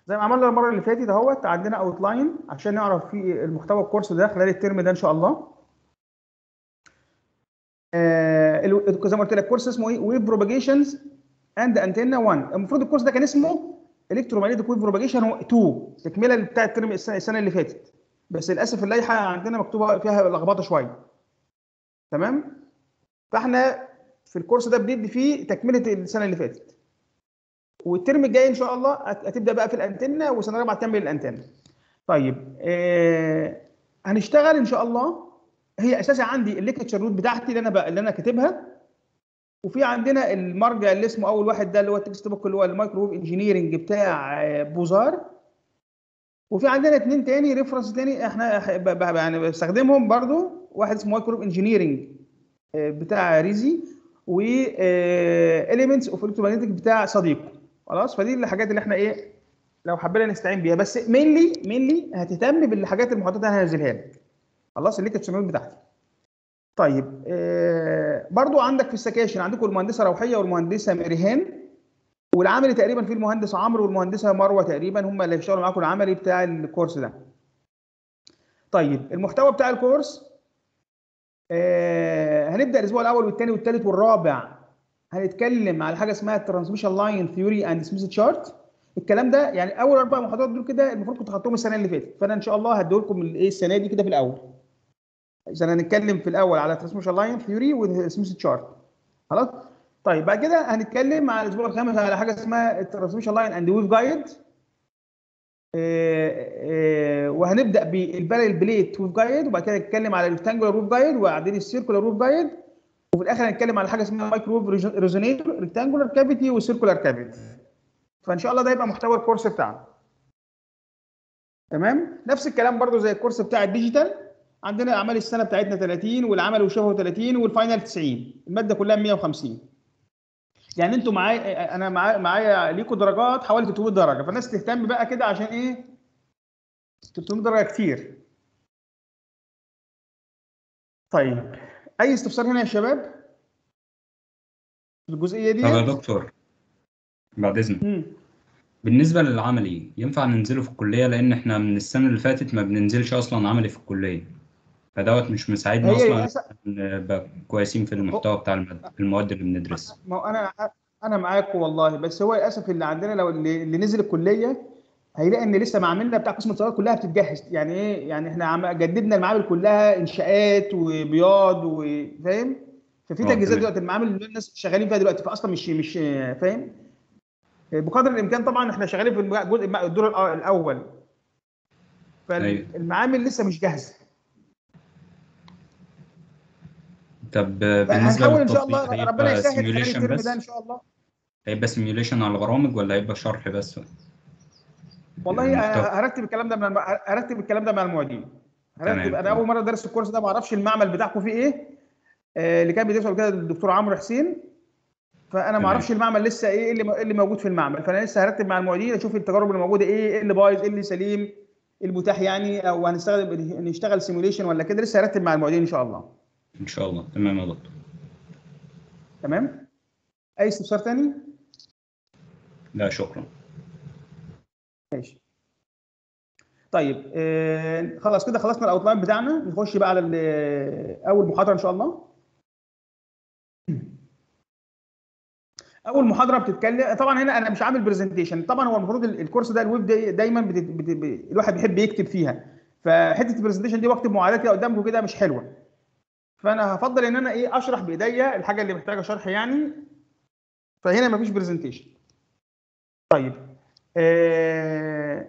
زي ما عملنا المره اللي فاتت اهوت، عندنا اوتلاين عشان نعرف في المحتوى الكورس ده خلال الترم ده ان شاء الله. زي ما قلت لك كورس اسمه ايه؟ ويف بروباجيشنز اند انتنا 1. المفروض الكورس ده كان اسمه الكترومagnetic ويف بروباجيشن 2، تكمله بتاع الترم السنه اللي فاتت. بس للاسف اللائحه عندنا مكتوبه فيها لخبطه شويه. تمام. فاحنا في الكورس ده بندي فيه تكمله السنه اللي فاتت، والترم الجاي ان شاء الله هتبدا بقى في الانتنه، وسنه رابعه تكمل الانتنه. طيب هنشتغل ان شاء الله. هي اساسا عندي الليكتشر نوت بتاعتي اللي انا كاتبها، وفي عندنا المرجع اللي اسمه اول واحد ده اللي هو التكست بوك اللي هو المايكروويف انجينيرنج بتاع بوزار. وفي عندنا اتنين تاني ريفرنس تاني احنا يعني بستخدمهم برضو، واحد اسمه مايكروويف انجينيرنج بتاع ريزي، و اليمنتس اوف الكترومagnetic بتاع صديقه. خلاص، فدي الحاجات اللي احنا ايه لو حبينا نستعين بيها، بس مينلي هتهتم بالحاجات المحاضرات اللي انا هنزلها لك. خلاص، اللي كانت بتاعتي. طيب برضو عندك في السكاشن عندكم المهندسه روحيه والمهندسه مريهان، والعملي تقريبا في المهندس عمرو والمهندسه مروه، تقريبا هم اللي هيشتغلوا معاكم العملي بتاع الكورس ده. طيب المحتوى بتاع الكورس هنبدا الاسبوع الاول والثاني والثالث والرابع هنتكلم على حاجه اسمها الترانسميشن لاين ثيوري اند سميث تشارت. الكلام ده يعني اول 4 محاضرات دول كده المفروض كنت خدتهم السنه اللي فاتت، فانا ان شاء الله هديه لكم الايه السنه دي كده في الاول، عشان هنتكلم في الاول على ترانسميشن لاين ثيوري وسميث تشارت. خلاص. طيب بعد كده هنتكلم على الاسبوع الخامس على حاجه اسمها الترانسميشن لاين اند ويف جايد. وهنبدا بالبارل بليت ويف جايد، وبعد كده نتكلم على الريكتانجولار ويف جايد، وبعدين السيركولار ويف جايد، وفي الاخر هنتكلم على حاجه اسمها مايكروويف ريزونيتور، ريكتانجولار كافيتي وسيركولار كافيتي. فان شاء الله ده يبقى محتوى الكورس بتاعنا. تمام. نفس الكلام برضو زي الكورس بتاع الديجيتال، عندنا اعمال السنه بتاعتنا 30 والعمل وشبهه 30 والفاينل 90، الماده كلها 150. يعني انتوا معايا، انا معايا ليكوا درجات حوالي 300 درجه، فالناس تهتم بقى كده عشان ايه؟ 300 درجه كتير. طيب اي استفسار هنا يا شباب في الجزئيه طب يا ديت؟ دكتور، بعد إذنك، امم بالنسبة للعملي ينفع ننزله في الكلية؟ لأن إحنا من السنة اللي فاتت ما بننزلش أصلا عملي في الكلية، فدوت مش مساعدنا هي أصلا للاسف. نبقى كويسين في المحتوى بتاع المواد اللي بندرسها. ما هو انا معاكم والله، بس هو للاسف اللي عندنا لو اللي نزل الكليه هيلاقي ان لسه معاملنا بتاع قسم الاتصالات كلها بتتجهز. يعني ايه؟ يعني احنا جددنا المعامل كلها انشاءات وبياض وفاهم، ففي أه تجهيزات تمام. دلوقتي المعامل اللي الناس شغالين فيها دلوقتي، فاصلا مش فاهم. بقدر الامكان طبعا احنا شغالين في الدور الاول، أيوه. فالمعامل لسه مش جاهزه. طب بالنسبة فهنحاول ان شاء للتطبيق الله ربنا هيبقى يسهل خلال سيميوليشن الترم ده ان بس؟ شاء الله. هيبقى سيميوليشن على برامج ولا هيبقى شرح بس؟ والله المحتوى. هرتب الكلام ده هرتب الكلام ده مع المعيدين. تمام انا اول تمام. مره ادرس الكورس ده، ما اعرفش المعمل بتاعكم فيه ايه. اللي كان بيدرسه قبل كده الدكتور عمرو حسين، فانا ما اعرفش تمام المعمل لسه ايه اللي موجود في المعمل، فانا لسه هرتب مع المعيدين اشوف التجارب اللي موجوده ايه اللي بايظ ايه اللي سليم، إيه المتاح يعني، او نشتغل سيموليشن ولا كده. لسه هرتب مع المعيدين ان شاء الله. إن شاء الله. تمام يا دكتور. تمام. اي استفسار تاني؟ لا شكرا. ماشي. طيب خلاص كده خلصنا الاوتلاين بتاعنا، نخش بقى على اول محاضره ان شاء الله. اول محاضره بتتكلم طبعا، هنا انا مش عامل برزنتيشن طبعا. هو المفروض الكورس ده الويب دايما الواحد بيحب يكتب فيها، فحته البرزنتيشن دي واكتب معادلات كده قدامكم كده مش حلوه. فانا هفضل ان انا ايه اشرح بايديا الحاجه اللي محتاجه شرح يعني، فهنا مفيش برزنتيشن. طيب آه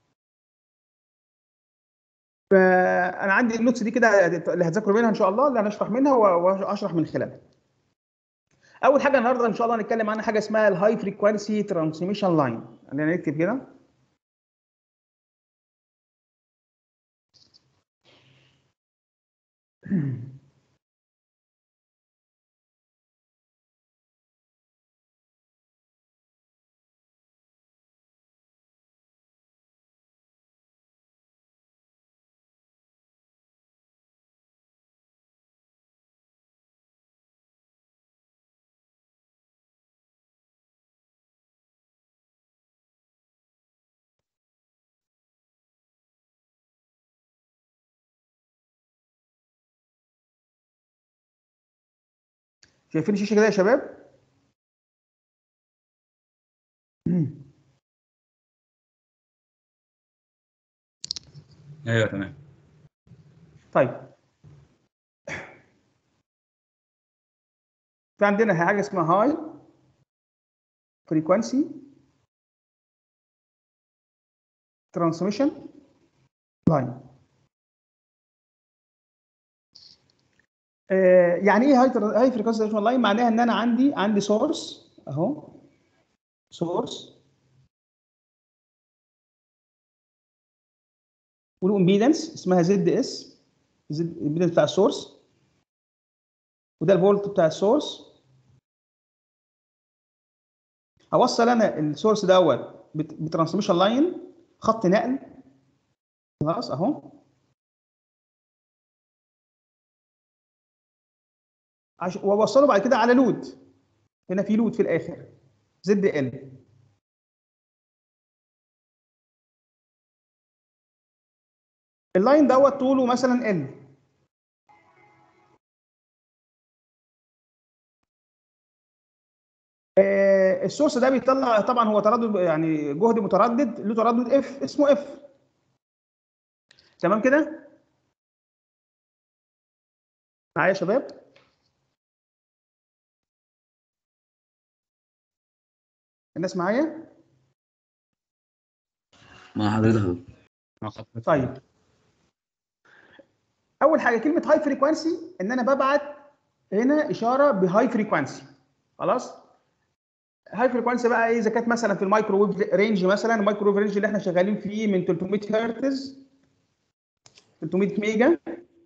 فانا عندي النوتس دي كده اللي هتذاكروا منها ان شاء الله، اللي هنشرح منها واشرح من خلالها. اول حاجه النهارده ان شاء الله هنتكلم عنها حاجه اسمها الهاي فريكوانسي ترانسميشن لاين. خلينا نكتب كده. شايفين الشاشه كده يا شباب؟ ايوه تمام. طيب في عندنا حاجه اسمها هاي فريكوانسي ترانسميشن لاين. يعني ايه هاي فريكوانسي ترانسميشن لاين؟ معناها ان انا عندي سورس اهو، سورس وله امبيدنس اسمها زد اس، زد الامبيدنس بتاع السورس، وده الفولت بتاع السورس. اوصل انا السورس دوت بترانسميشن لاين، خط نقل، خلاص اهو، واوصله بعد كده على لود. هنا في لود في الاخر زد ال. اللاين دوت طوله مثلا ال. السورس ده بيطلع طبعا هو تردد، يعني جهد متردد له تردد اف اسمه اف. تمام كده معايا يا شباب؟ الناس معايا؟ مع حضرتك. مع حضرتك. طيب اول حاجه كلمه هاي فريكوانسي ان انا ببعت هنا اشاره بهاي فريكوانسي. خلاص هاي فريكوانسي بقى ايه؟ اذا كانت مثلا في المايكروويف رينج، مثلا المايكروويف رينج اللي احنا شغالين فيه من 300 هرتز 300 ميجا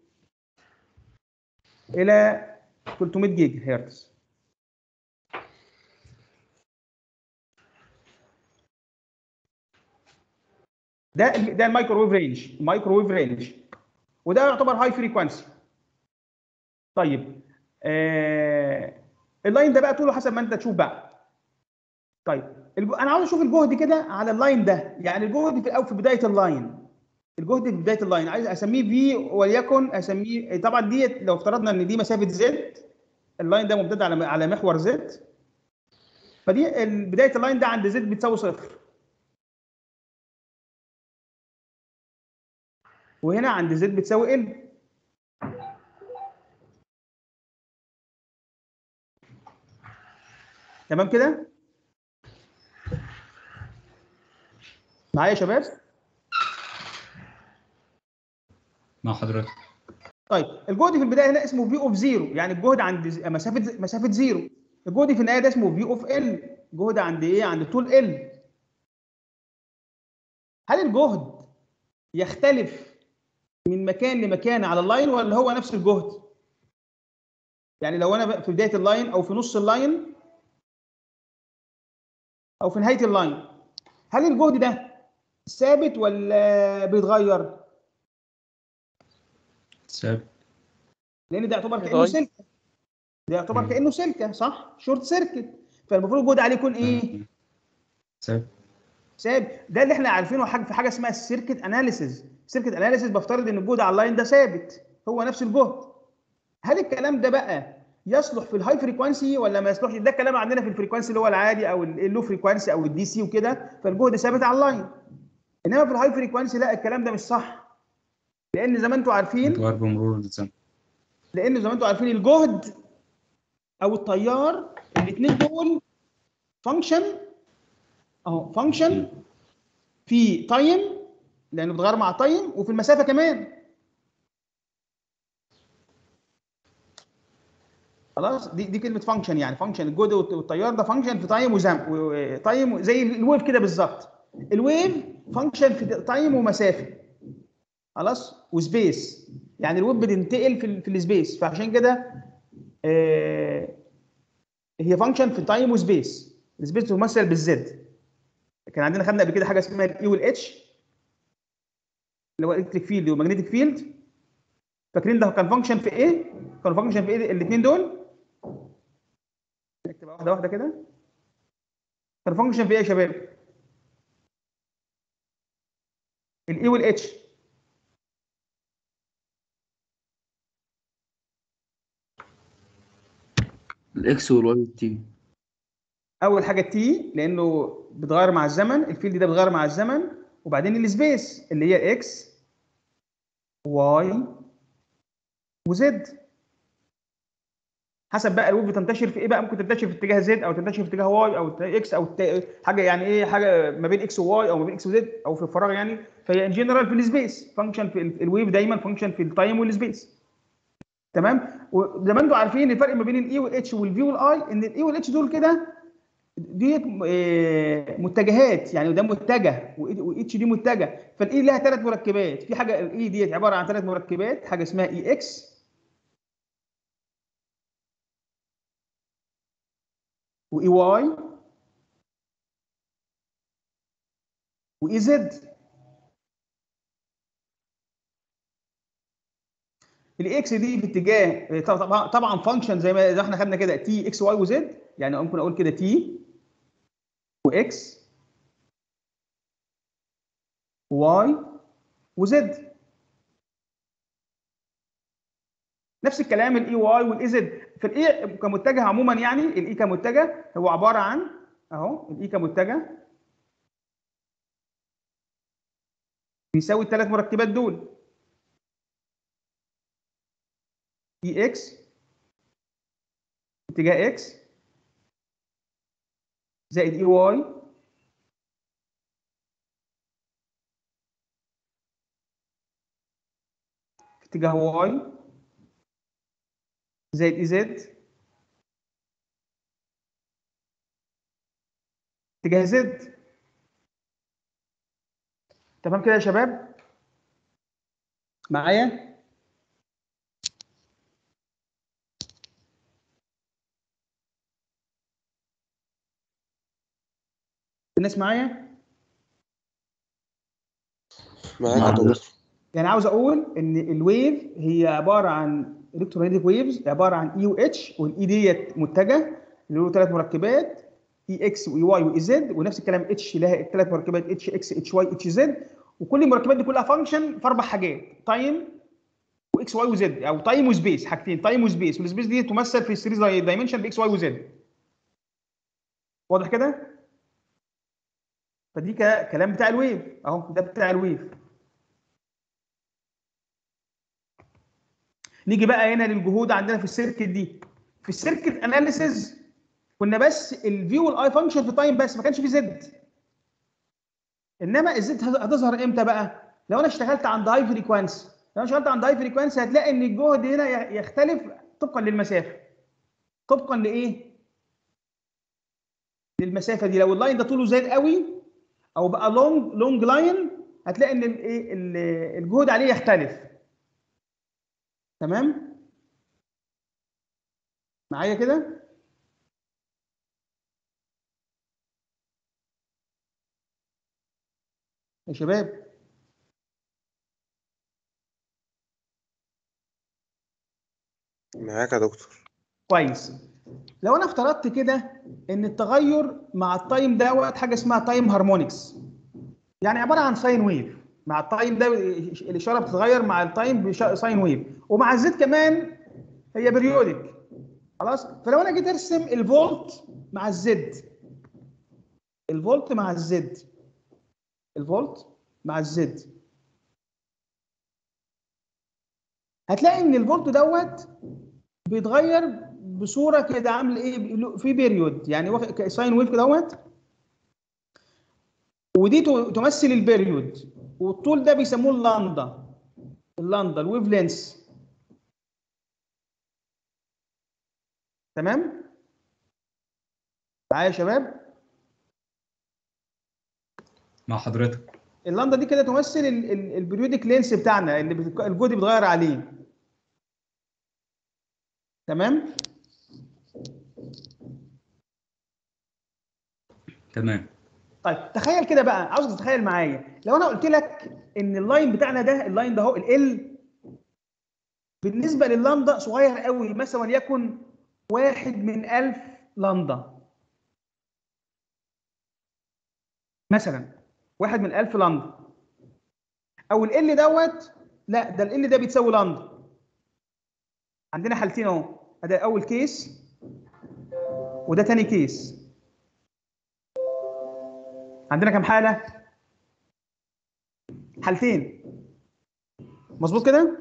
الى 300 جيجا هرتز. ده المايكروويف رينج، المايكروويف رينج، وده يعتبر هاي فريكوانسي. طيب اللاين ده بقى طوله حسب ما انت تشوف بقى. طيب انا عاوز اشوف الجهد كده على اللاين ده، يعني الجهد في او في بدايه اللاين، الجهد في بدايه اللاين عايز اسميه في، وليكن اسميه طبعا ديت لو افترضنا ان دي مسافه زد، اللاين ده ممتد على محور زد، فدي بدايه اللاين ده عند زد بتساوي صفر، وهنا عند زد بتساوي ال. تمام كده معايا يا شباب؟ مع حضرتك. طيب الجهد في البدايه هنا اسمه في اوف زيرو، يعني الجهد عند مسافه زيرو. الجهد في النهايه ده اسمه في اوف ال، جهد عند ايه؟ عند طول ال. هل الجهد يختلف من مكان لمكان على اللاين ولا هو نفس الجهد؟ يعني لو انا في بدايه اللاين او في نص اللاين او في نهايه اللاين، هل الجهد ده ثابت ولا بيتغير؟ ثابت. لان ده يعتبر كانه سلكه، ده يعتبر كانه سلكه صح؟ شورت سيركت، فالمفروض الجهد عليه يكون ايه؟ ثابت. ثابت. ده اللي احنا عارفينه في حاجه اسمها السيركت اناليسيز. السيركت اناليسيز بفترض ان الجهد على اللاين ده ثابت، هو نفس الجهد. هل الكلام ده بقى يصلح في الهاي فريكوانسي ولا ما يصلحش؟ ده الكلام عندنا في الفريكوانسي اللي هو العادي او اللو فريكوانسي او الدي سي وكده، فالجهد ثابت على اللاين. انما في الهاي فريكوانسي لا، الكلام ده مش صح، لان زي ما انتم عارفين، بيتغير بمرور الزمن. لان زي ما انتم عارفين الجهد او التيار الاثنين دول فانكشن، اهو فانكشن في تايم لانه بيتغير مع التايم، وفي المسافه كمان. خلاص دي كلمه فانكشن، يعني فانكشن الجهد والتيار ده فانكشن في تايم تايم زي الويف كده بالظبط. الويف فانكشن في تايم ومسافه، خلاص، وسبيس، يعني الويف بتنتقل في السبيس، فعشان كده هي فانكشن في تايم وسبيس. السبيس تمثل بالزد. كان عندنا خدنا قبل كده حاجه اسمها الاي والاتش، اللي هو الكتريك فيلد وماجنتيك فيلد. فاكرين ده كان فانكشن في ايه؟ كانوا فانكشن في ايه الاثنين دول؟ نكتبها واحده واحده كده. كان فانكشن في ايه يا شباب؟ الاي والاتش. الاكس والواي والتي. اول حاجه تي لانه بيتغير مع الزمن، الفيلد ده بيتغير مع الزمن، وبعدين السبيس اللي هي اكس واي وزد. حسب بقى الويف بتنتشر في ايه بقى، ممكن تنتشر في اتجاه زد او تنتشر في اتجاه واي او اكس او حاجه يعني ايه، حاجه ما بين اكس وواي او ما بين اكس وزد او في الفراغ يعني. فهي ان جنرال في السبيس فانكشن، في الويف دايما فانكشن في التايم والسبيس. تمام. وزي ما انتم عارفين الفرق ما بين الاي والاتش والفي والاي، ان الاي والاتش دول كده ديت متجهات يعني، ده متجه واتش دي متجه. فالاي لها ثلاث مركبات، في حاجه الاي ديت عباره عن ثلاث مركبات، حاجه اسمها اي اكس واي واي واي زد. الاكس دي في اتجاه طبعا فانكشن زي ما احنا خدنا كده تي اكس واي وزد، يعني ممكن اقول كده تي واكس واي وزد. نفس الكلام الاي واي والاي زد. في الاي كمتجه عموما يعني، الاي كمتجه هو عباره عن اهو، الاي كمتجه بيساوي الثلاث مركبات دول، اي اكس اتجاه اكس زائد اي واي في اتجاه واي زائد اي زد اتجاه زد. تمام كده يا شباب معايا؟ الناس معايا؟ معاك يا دكتور. يعني عاوز اقول ان الويف هي عباره عن الكترومagnetic ويفز، عباره عن اي واتش، والاي ديت متجه اللي له ثلاث مركبات اي اكس واي واي واي زد، ونفس الكلام اتش لها ثلاث مركبات اتش اكس اتش واي اتش زد. وكل المركبات دي كلها فانكشن في اربع حاجات، تايم واكس واي وزد، او تايم وسبيس، حاجتين تايم وسبيس، والسبيس دي تمثل في السيريز دايمنشن باكس واي وزد. واضح كده؟ فدي كلام بتاع الويف اهو، ده بتاع الويف. نيجي بقى هنا للجهود عندنا في السيركت دي. في السيركت اناليسيز كنا بس الفي والاي فانكشن في تايم بس، ما كانش في زد. انما الزد هتظهر امتى بقى؟ لو انا اشتغلت عند هاي فريكوانسي. لو انا اشتغلت عند هاي فريكوانسي هتلاقي ان الجهد هنا يختلف طبقا للمسافه. طبقا لايه؟ للمسافه دي. لو اللاين ده طوله زاد قوي او بقى لونج لاين، هتلاقي ان الايه الجهد عليه يختلف. تمام معايا كده؟ يا شباب معاك يا دكتور. كويس. لو انا افترضت كده ان التغير مع التايم دوت حاجه اسمها تايم هارمونكس، يعني عباره عن ساين ويف. مع التايم ده الاشاره بتتغير مع التايم بساين ويف، ومع الزد كمان هي بريودك. خلاص. فلو انا جيت ارسم الفولت مع الزد، الفولت مع الزد، الفولت مع الزد، هتلاقي ان الفولت دوت بيتغير بصوره كده عامل ايه في بيريود، يعني ساين ويف دوت، ودي تمثل البيريود، والطول ده بيسموه اللاندا. اللاندا الويف لينس. تمام معايا يا شباب؟ مع حضرتك. اللاندا دي كده تمثل البريودك لينس بتاعنا اللي الجهد بيتغير عليه. تمام تمام. طيب تخيل كده بقى، عاوزك تتخيل معايا لو انا قلت لك ان اللاين بتاعنا ده، اللاين ده اهو ال بالنسبه لللامدا صغير قوي، مثلا وليكن 1/1000 لامدا، مثلا 1/1000 لامدا، او ال دوت، لا ده ال ده بيتساوي لامدا. عندنا حالتين اهو، ادي اول كيس وده تاني كيس. عندنا كام حاله؟ حالتين، مظبوط كده؟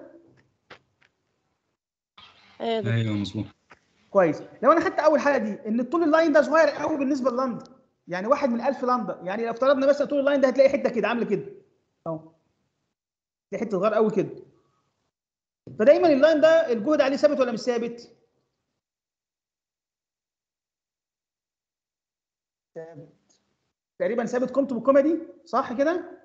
ايوه مظبوط. كويس. لو انا خدت اول حاله دي ان طول اللاين ده صغير قوي بالنسبه للندا، يعني 1 من 1000 لندا، يعني لو افترضنا مثلا طول اللاين ده هتلاقي حته كده عامله كده اهو، دي حته صغيره قوي كده. فدايما اللاين ده الجهد عليه ثابت ولا مش ثابت؟ ثابت تقريبا، ثابت قيمته بالقيمه دي، صح كده؟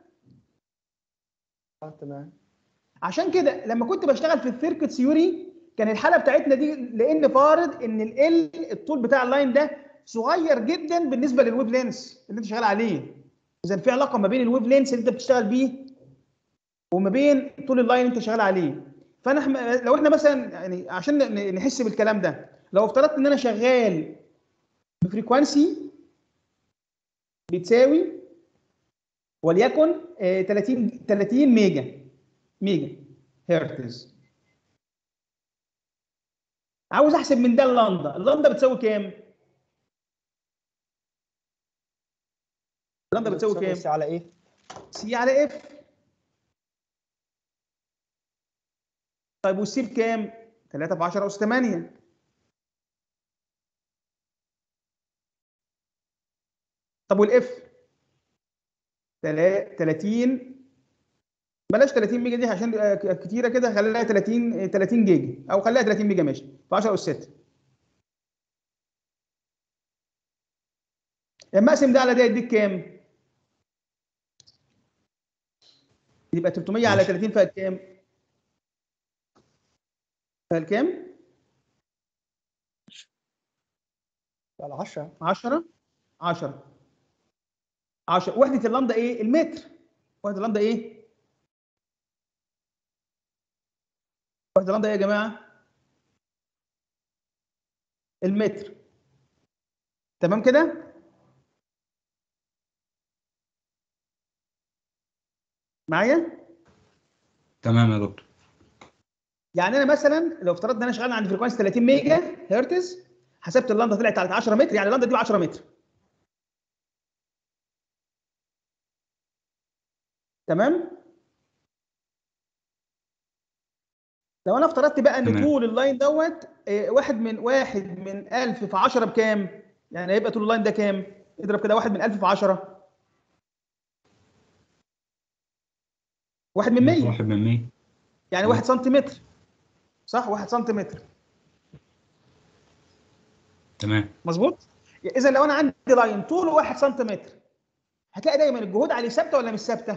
تمام. عشان كده لما كنت بشتغل في السيركت ثيوري كان الحاله بتاعتنا دي، لان فارض ان الطول بتاع اللاين ده صغير جدا بالنسبه للويف لينس اللي انت شغال عليه. اذا في علاقه ما بين الويف لينس اللي انت بتشتغل بيه وما بين طول اللاين اللي انت شغال عليه. فانا لو احنا مثلا يعني عشان نحس بالكلام ده، لو افترضت ان انا شغال بفريكوانسي بتساوي وليكن 30 ميجا هرتز، عاوز احسب من ده اللندا بتساوي كام؟ اللندا بتساوي كام؟ سي على ايه؟ سي على اف. طيب والسي بكام؟ 3 في 10 اس 8. طب والاف؟ 30، بلاش 30 ميجا دي عشان كتيره كده، خليها 30 جيجا او خليها 30 ميجا ماشي، في 10 اس 6. لما اقسم ده على ده يديك كام؟ يبقى 300 على 30 فيها كام؟ فيها كام؟ على 10. 10 وحده اللندا ايه؟ المتر. وحده اللندا ايه؟ وحده اللندا ايه يا جماعه؟ المتر. تمام كده؟ معايا؟ تمام يا دكتور. يعني انا مثلا لو افترضنا ان انا شغال عند فريكوانسي 30 ميجا هرتز، حسبت اللندا طلعت على 10 متر، يعني اللندا دي ب 10 متر. تمام؟ لو انا افترضت بقى ان تمام. طول اللاين دوت 1 من 1000 في 10 بكام؟ يعني هيبقى طول اللاين ده كام؟ اضرب كده 1 من 1000 في 10. 1 من 100. 1 من 100. يعني 1 سنتيمتر. صح؟ 1 سنتيمتر. تمام. مظبوط؟ اذا لو انا عندي لاين طوله 1 سنتيمتر، هتلاقي دايما الجهود عليه ثابته ولا مش ثابته؟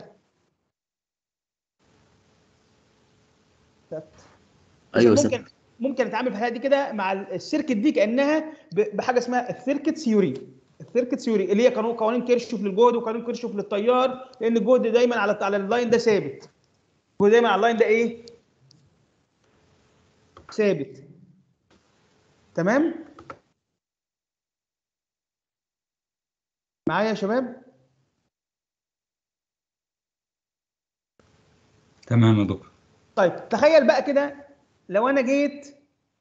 ثابته. ايوه ممكن اتعامل في الحاله دي كده مع السيركت دي كانها بحاجه اسمها السيركت ثيوري. السيركت ثيوري اللي هي قوانين كيرشوف للجهد وقانون كيرشوف للتيار، لان الجهد دايما على اللاين ده ثابت. الجهد دايما على اللاين ده ايه؟ ثابت. تمام؟ معايا يا شباب؟ تمام يا دكتور. طيب تخيل بقى كده لو انا جيت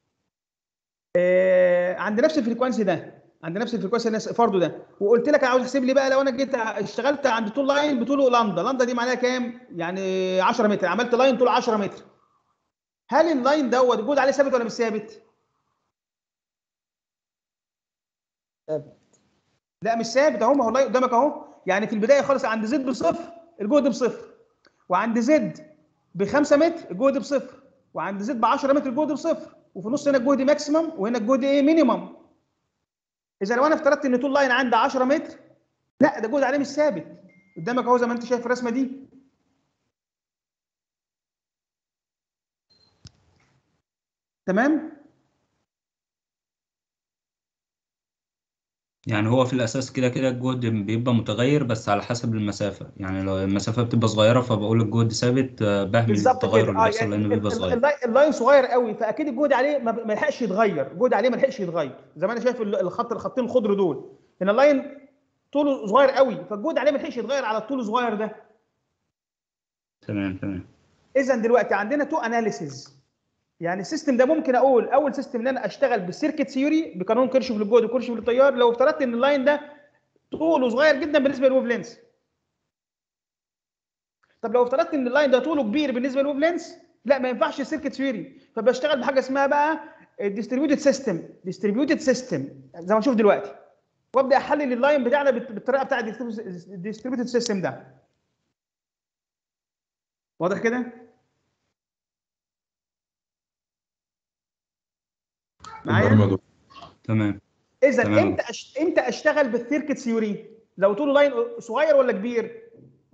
عند نفس الفريكوانسي ده، عند نفس الفريكوانسي اللي فرضه ده، وقلت لك عاوز احسب لي بقى لو انا جيت اشتغلت عند طول لاين بطوله لندا دي معناها كام؟ يعني 10 متر، عملت لاين طوله 10 متر. هل اللاين دوت الجهد عليه ثابت ولا مش ثابت؟ ثابت. لا مش ثابت اهو، ما هو اللاين قدامك اهو. يعني في البدايه خالص عند زد بصفر الجهد بصفر، وعند زد ب 5 متر الجهد بصفر، وعند زد ب 10 متر الجهد بصفر، وفي النص هنا الجهد ماكسيمم وهنا الجهد ايه؟ مينيمم. اذا لو انا افترضت ان طول لاين عندي 10 متر، لا ده الجهد عليه مش ثابت، قدامك اهو زي ما انت شايف الرسمه دي. تمام؟ يعني هو في الأساس كده كده الجهد بيبقى متغير بس على حسب المسافة، يعني لو المسافة بتبقى صغيرة فبقول الجهد ثابت، بهمل بالظبط التغير كده. اللي بيحصل يعني لأنه بيبقى صغير. اللاين صغير قوي، فاكيد الجهد عليه ما لحقش يتغير، الجهد عليه ما لحقش يتغير. زي ما انا شايف الخطين الخضر دول، ان اللاين طوله صغير قوي، فالجهد عليه ما لحقش يتغير على الطول الصغير ده. تمام. اذا دلوقتي عندنا تو اناليسيز. يعني السيستم ده ممكن اقول اول سيستم ان انا اشتغل بالسيركت ثيوري بقانون كيرشوف للجهد وكيرشوف للتيار لو افترضت ان اللاين ده طوله صغير جدا بالنسبه للويف لينس. طب لو افترضت ان اللاين ده طوله كبير بالنسبه للويف لينس، لا ما ينفعش السيركت ثيوري، فبشتغل بحاجه اسمها بقى الديستريبيوتد سيستم. ديستريبيوتد سيستم زي ما نشوف دلوقتي، وابدا احلل اللاين بتاعنا بالطريقه بتاعه الديستريبيوتد سيستم ده. واضح كده؟ معايا؟ تمام. اذا تمام. امتى اشتغل بالسيركت ثيوري؟ لو طوله لاين صغير ولا كبير؟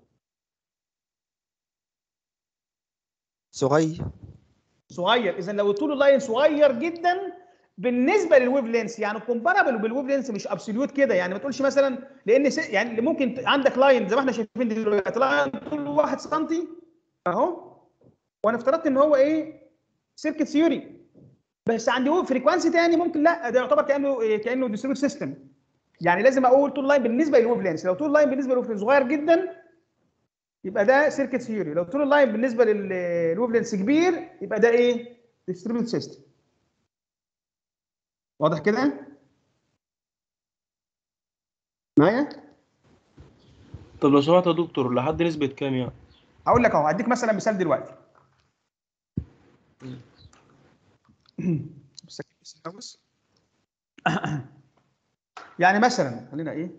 صغير. صغير. اذا لو طوله لاين صغير جدا بالنسبه للويف لينس، يعني كومبارابل بالويف لينس مش ابسوليوت كده، يعني ما تقولش مثلا لان يعني ممكن عندك لاين زي ما احنا شايفين دلوقتي لاين طوله 1 سم اهو، وانا افترضت ان هو ايه سيركت ثيوري، بس عندي فريكوانسي ثاني ممكن لا ده يعتبر كانه ديستريبيوت سيستم. يعني لازم اقول طول لاين بالنسبه للويف لينس، لو طول لاين بالنسبه للويف لينس صغير جدا يبقى ده سيركت ثيوري، لو طول اللاين بالنسبه للويف لينس كبير يبقى ده ايه ديستريبيوت سيستم. واضح كده معايا؟ طب لو سمحت يا دكتور لحد نسبة كام يعني؟ هقول لك اهو، هديك مثلا مثال دلوقتي. بس يعني مثلا خلينا ايه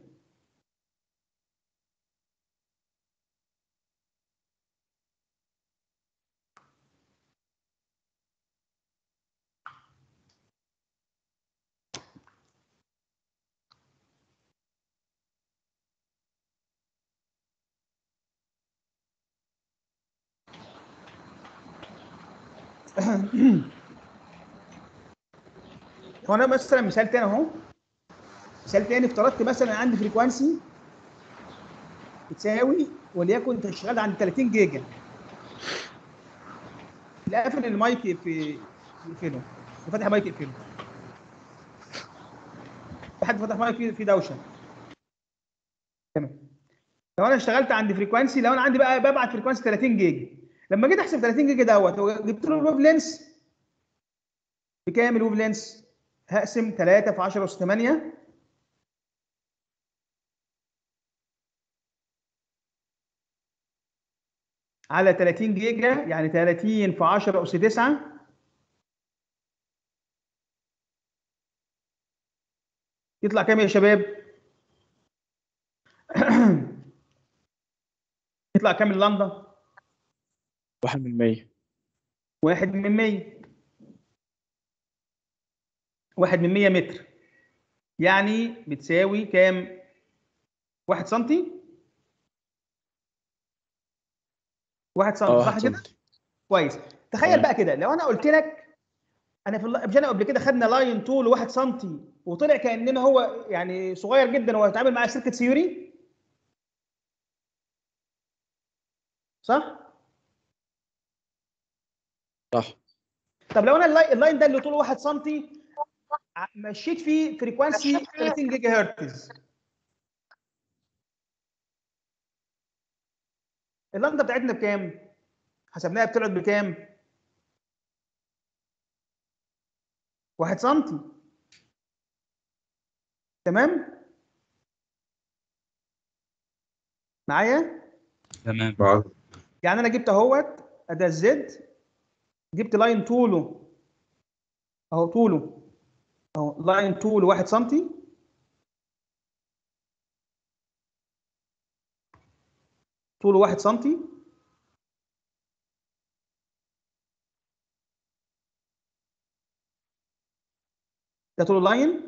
هو انا مثلا مثال تاني اهو، مثال تاني افترضت مثلا عندي فريكوانسي بتساوي وليكن انت شغال عند 30 جيجا. لا قافل المايك يقفله وفتح مايك يقفله. في حد فتح مايك في دوشه. تمام. لو انا اشتغلت عند فريكوانسي، لو انا عندي بقى ببعت فريكوانسي 30 جيجا، لما جيت احسب 30 جيجا دوت جبت له الويف لينس بكام؟ الويف لينس هقسم 3 في 10 اس 8 على 30 جيجا، يعني 30 في 10 اس 9 يطلع كام يا شباب؟ يطلع كام اللمبه؟ 1%. 1/100. 1/100 متر، يعني بتساوي كام؟ 1 سم. 1 سم صح 1 كده؟ سم. كويس. تخيل بقى كده لو انا قلت لك انا مش انا قبل كده خدنا لاين طوله 1 سم وطلع كاننا هو يعني صغير جدا وهيتعامل معاه سيركت ثيوري، صح؟ صح. طب لو انا اللاين ده اللي طوله 1 سم مشيت فيه فريكوانسي 30 جيجا هرتز، اللمبه بتاعتنا بكام؟ حسبناها بطلعت بكام؟ 1 سم. تمام؟ معايا؟ تمام. يعني انا جبت اهوت اداه الزد، جبت لاين طوله اهو، طوله اهو لاين طوله 1 سم، طوله 1 سم، ده طول اللاين.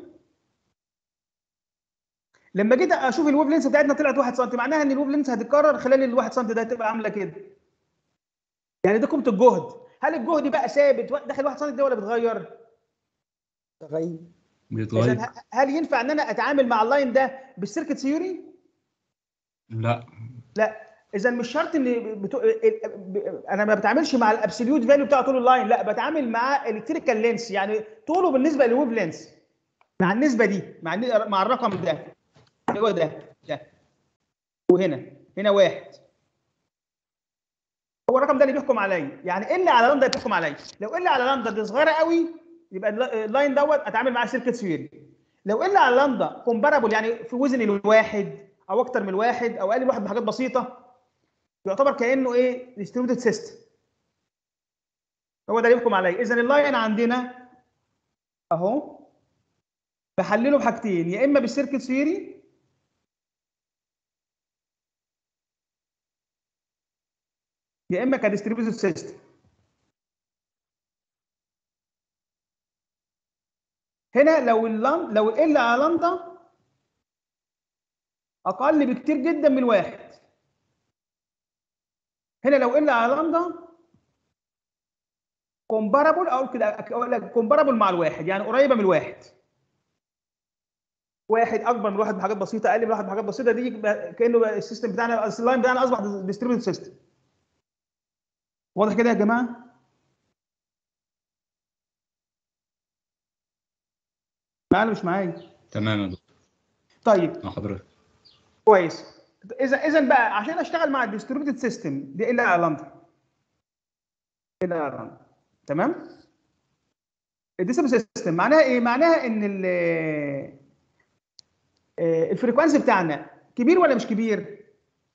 لما جيت اشوف الويف لينس بتاعتنا طلعت 1 سم، معناها ان الويف لينس هتتكرر خلال ال 1 سم ده، هتبقى عامله كده. يعني ده قيمه الجهد. هل الجهد بقى ثابت داخل 1 سم ده ولا بيتغير؟ تغير. بيتغير. اذا هل ينفع ان انا اتعامل مع اللاين ده بالسيركت ثيوري؟ لا. لا. اذا مش شرط ان انا ما بتعاملش مع الابسوليوت فاليو بتاع طول اللاين، لا بتعامل مع الكتريكال لينس، يعني طوله بالنسبه للويف لينس مع النسبه دي، مع الرقم ده اللي هو ده وهنا 1. هو الرقم ده اللي بيحكم عليا، يعني ال على لامدا بيحكم عليا. لو ال على لامدا دي صغيره قوي يبقى اللاين دوت اتعامل معاه سيركت ثيوري. لو ال على لامدا كومبارابل يعني في وزن الواحد او اكتر من الواحد او اقل من واحد بحاجات بسيطه يعتبر كانه ايه ديستريبيوتد سيستم. هو ده اللي بيحكم عليا. اذا اللاين عندنا اهو بحلله بحاجتين، يا اما بالسيركت ثيوري يا اما كديستريبيوتد سيستم. هنا لو ال على لامدا اقل بكتير جدا من الواحد، هنا لو ال على لامدا كومبارابل او كده اقول لك كومبارابل مع الواحد، يعني قريبه من الواحد. واحد اكبر من الواحد بحاجات بسيطه، اقل من الواحد بحاجات بسيطه، دي كانه بقى السيستم بتاعنا، اللاين بتاعنا اصبح ديستريبيوتد سيستم. واضح كده يا جماعه؟ معايا مش معايا؟ تمام يا دكتور. طيب مع حضرتك. كويس. اذا بقى عشان اشتغل مع الديستريبيوتد سيستم دي ال على لامدا، ال على لامدا تمام. الديستريبيوتد سيستم معناها ايه؟ معناها ان الفريكوانسي بتاعنا كبير ولا مش كبير؟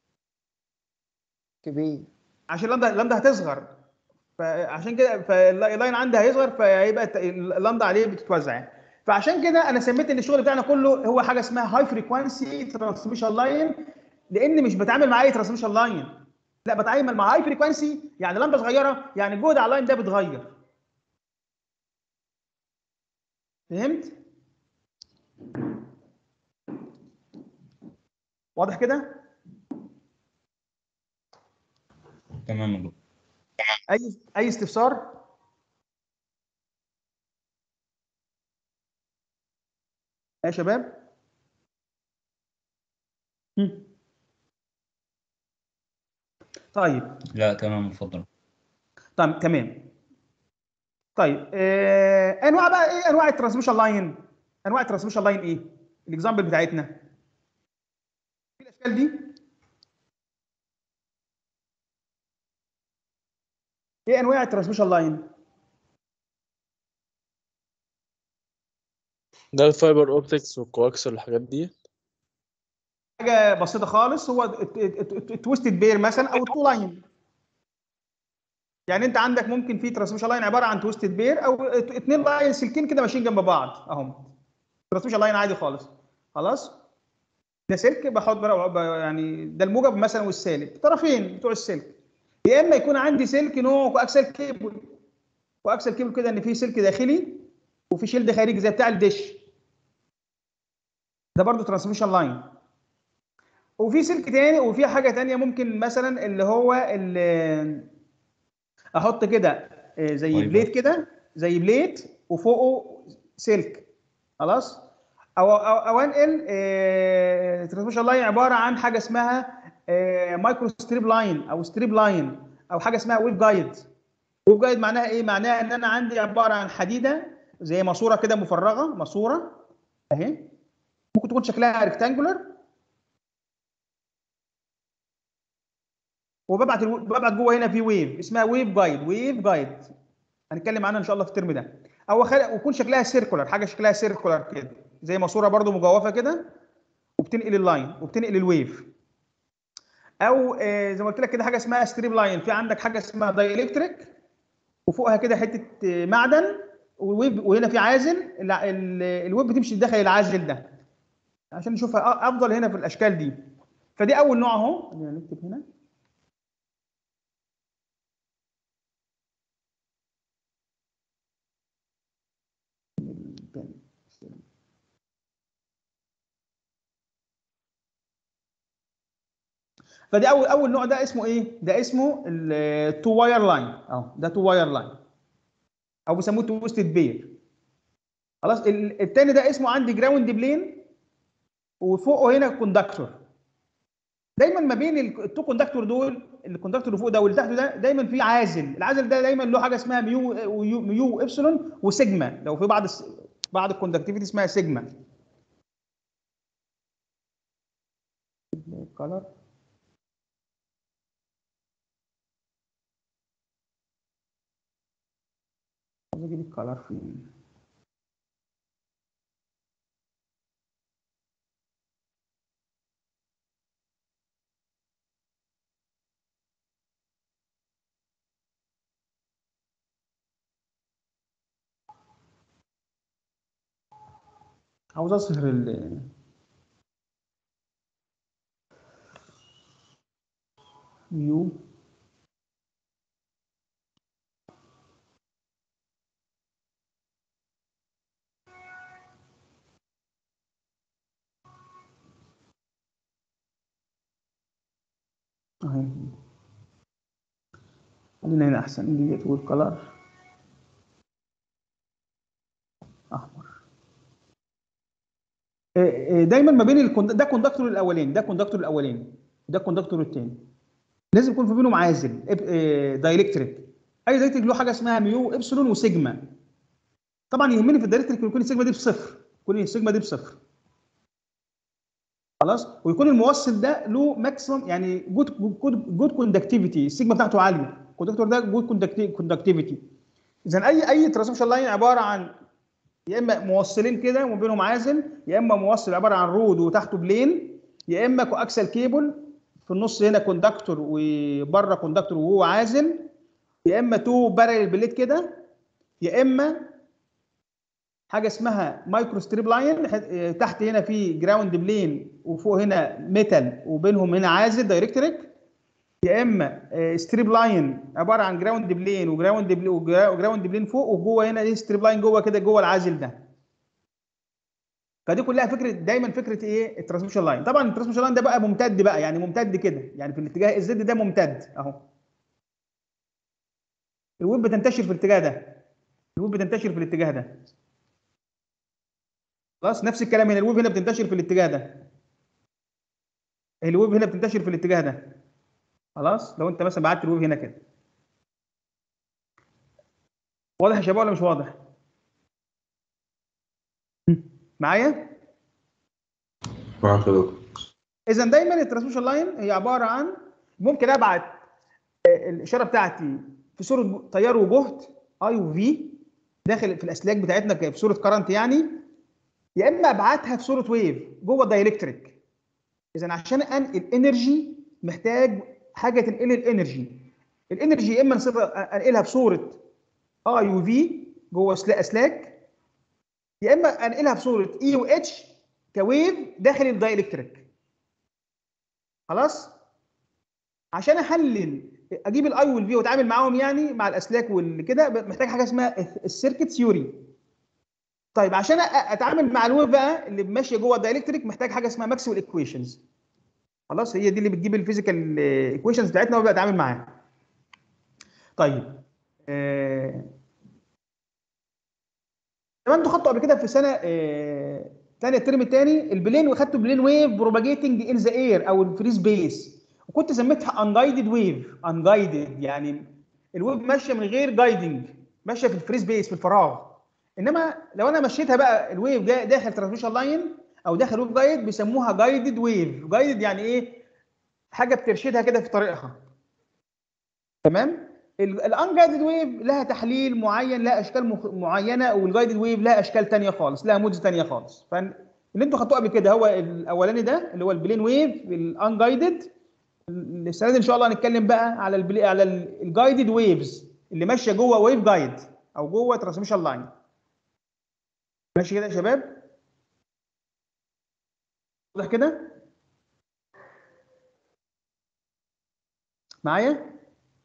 كبير. عشان اللامدا هتصغر، فعشان كده فاللاين عندي هيصغر، فهيبقى اللامدا عليه بتتوزع. فعشان كده انا سميت ان الشغل بتاعنا كله هو حاجه اسمها هاي فريكوانسي ترانسميشن لاين، لان مش بتعامل مع اي ترانسميشن لاين، لا بتعامل مع هاي فريكوانسي، يعني لامدا صغيره يعني الجهد على اللاين ده بيتغير. فهمت؟ واضح كده؟ تمام يا دكتور. اي استفسار؟ يا شباب؟ طيب لا تمام، اتفضل. طيب تمام. طيب انواع بقى ايه انواع الترانسميشن لاين؟ انواع الترانسميشن لاين ايه؟ الاكزامبل بتاعتنا في الاشكال دي. ايه انواع الترانسميشن لاين؟ ده الفايبر اوبتكس والكواكسل والحاجات دي. حاجه بسيطه خالص، هو التويستد بير مثلا او التو لاين. يعني انت عندك ممكن في ترانسميشن لاين عباره عن تويستد بير او اثنين لاين سلكين كده ماشيين جنب بعض اهم. ترانسميشن لاين عادي خالص. خلاص، ده سلك بحط يعني ده الموجب مثلا والسالب طرفين بتوع السلك. يا اما يكون عندي سلك نوع كواكسل كيبل، كواكسل كيبل كده ان في سلك داخلي وفي شيلد خارجي زي بتاع الدش، ده برضو ترانسميشن لاين. وفي سلك تاني وفي حاجه تانيه ممكن مثلا اللي هو اللي احط كده زي طيب. بليت كده، زي بليت وفوقه سلك. خلاص، او انقل ترانسميشن لاين عباره عن حاجه اسمها مايكرو ستريب لاين او ستريب لاين او حاجه اسمها ويف جايد. ويف جايد معناها ايه؟ معناها ان انا عندي عباره عن حديده زي ماسوره كده مفرغه، ماسوره اهي، ممكن تكون شكلها ريكتانجولار، ببعت جوه هنا في ويف اسمها ويف جايد. ويف جايد هنتكلم عنها ان شاء الله في الترم ده. او ويكون شكلها سيركولار، حاجه شكلها سيركولار كده زي ماسوره برده مجوفه كده وبتنقل اللاين وبتنقل الويف. او زي ما قلت لك كده حاجه اسمها ستريب لاين، في عندك حاجه اسمها داي الكتريك وفوقها كده حته معدن وويف، وهنا في عازل، الويف بتمشي داخل العازل ده عشان نشوفها افضل هنا في الاشكال دي. فدي اول نوع اهو، نكتب هنا فدي اول نوع، ده اسمه ايه؟ ده اسمه التو واير لاين اهو، ده تو واير لاين او بيسموه تويستد بير. خلاص، الثاني ده اسمه عندي جراوند بلين وفوقه هنا كوندكتور. دايما ما بين التو كوندكتور دول، الكوندكتور اللي فوق ده واللي تحته ده دايما في عازل، العازل ده دايما له حاجه اسمها ميو وابسلون وسيجما، لو في بعض الكوندكتيفيتي اسمها سيجما. كلر عايز اجيب الكلر فين؟ عاوز اظهر الفيو. اهي خلينا هنا احسن، ديت والكلر احمر. دايما ما بين ده كوندكتور الاولاني، ده كوندكتور الاولاني، ده كوندكتور الثاني، لازم يكون في بينهم عازل دايلكتريك. اي دايلكتريك له حاجه اسمها ميو ابسلون وسيجما. طبعا يهمني في الدايلكتريك يكون السيجما دي بصفر، يكون السيجما دي بصفر خلاص، ويكون الموصل ده له ماكسيمم يعني جود كوندكتيفيتي، السيجما بتاعته عاليه، الكوندكتور ده جود كوندكتيفيتي. اذا اي ترانسميشن لاين عباره عن يا اما موصلين كده وما بينهم عازل، يا اما موصل عباره عن رود وتحته بلين، يا اما كواكسل كيبل في النص هنا كوندكتور وبره كوندكتور وهو عازل، يا اما تو بارل بليت كده، يا اما حاجه اسمها مايكرو ستريب لاين، تحت هنا في جراوند بلين وفوق هنا ميتال وبينهم هنا عازل دايركتريك، يا اما ستريب لاين عباره عن جراوند بلين وجراوند بلين فوق، وجوه هنا ايه ستريب لاين جوه كده جوه العازل ده. فدي كلها فكره، دايما فكره ايه الترانسميشن لاين. طبعا الترانسميشن لاين ده بقى ممتد بقى، يعني ممتد كده يعني في الاتجاه الزد ده ممتد اهو. الويب بتنتشر في الاتجاه ده، الويب بتنتشر في الاتجاه ده خلاص. نفس الكلام هنا، الويب هنا بتنتشر في الاتجاه ده، الويب هنا بتنتشر في الاتجاه ده خلاص. لو انت مثلا بعت الويب هنا كده، واضح يا شباب ولا مش واضح؟ معايا؟ معاك يا دكتور. اذا دايما الترانسميشن لاين هي عباره عن ممكن ابعت الاشاره بتاعتي في صوره تيار وجهد اي وفي داخل في الاسلاك بتاعتنا في صوره كرنت يعني، يا اما ابعتها في صوره ويف جوه دايلكتريك. اذا عشان انقل انرجي محتاج حاجه تنقل الانرجي. الانرجي يا اما انقلها في صوره اي وفي جوه اسلاك، يا اما انقلها في صوره اي واتش كويف داخل الدايلكتريك خلاص. عشان احلل اجيب الاي والفي واتعامل معاهم يعني مع الاسلاك والكده، محتاج حاجه اسمها السيركت ثيوري. طيب عشان اتعامل مع الويف بقى اللي ماشيه جوه الدايلكتريك، محتاج حاجه اسمها ماكسويل ايكويشنز خلاص. هي دي اللي بتجيب الفيزيكال ايكويشنز بتاعتنا وابدا اتعامل معاها. طيب زي ما انتوا خدتوا قبل كده في سنه ثانيه الترم الثاني البلين، وخدتوا بلين ويف بروباجيتنج ان ذا اير او الفري سبيس، وكنت سميتها انجايدد ويف. انجايدد يعني الويف ماشيه من غير جايدنج، ماشيه في الفري سبيس في الفراغ. انما لو انا مشيتها بقى الويف داخل ترانسميشن لاين او داخل ويف جايد، بيسموها جايدد ويف. جايدد يعني ايه؟ حاجه بترشدها كده في طريقها تمام. الانجايدد ويف لها تحليل معين، لها اشكال معينه، والجايدد ويف لها اشكال ثانيه خالص، لها مودز ثانيه خالص. فاللي انتوا خدتوه قبل كده هو الاولاني ده اللي هو البلين ويف الانجايدد. السنه دي ان شاء الله هنتكلم بقى على على الجايدد ويفز اللي ماشيه جوه ويف جايد او جوه ترانسميشن لاين. ماشي كده يا شباب؟ واضح كده معايا؟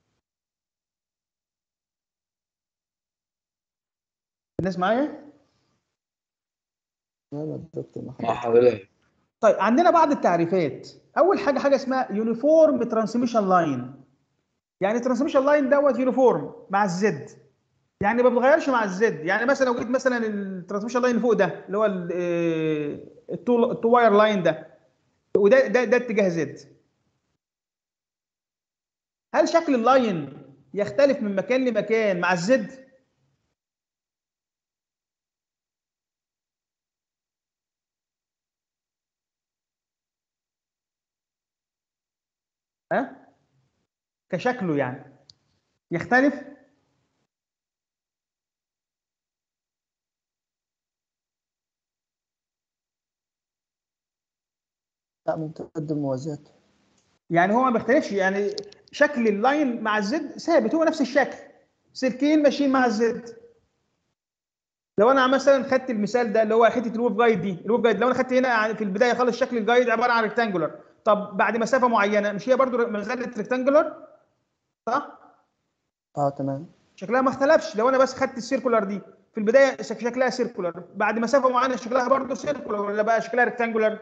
الناس معايا؟ نعم يا دكتور مع مع حضرتك. حضرتك. طيب عندنا بعض التعريفات. اول حاجه حاجه اسمها يونيفورم ترانسميشن لاين. يعني الترانسميشن لاين دوت يونيفورم مع الزد، يعني ما بيتغيرش مع الزد. يعني مثلا لو جيت مثلا الترانسميشن لاين اللي فوق ده اللي هو التو واير لاين ده، وده ده اتجاه زد، هل شكل اللاين يختلف من مكان لمكان مع الزد؟ ها؟ كشكله يعني يختلف؟ لا ممتد موازيات. يعني هو ما بيختلفش، يعني شكل اللاين مع الزد ثابت، هو نفس الشكل، سلكين ماشيين مع الزد. لو انا مثلا خدت المثال ده اللي هو حته الويف جايد دي، الويف جايد لو انا خدت هنا في البدايه خالص شكل الجايد عباره عن ريكتانجولار، طب بعد مسافه معينه مش هي برضو ما زالت ريكتانجولار؟ صح؟ اه تمام. شكلها ما اختلفش. لو انا بس خدت السيركولار دي في البدايه شكلها سيركولار، بعد مسافه معينه شكلها برضو سيركولار، ولا بقى شكلها ريكتانجولار؟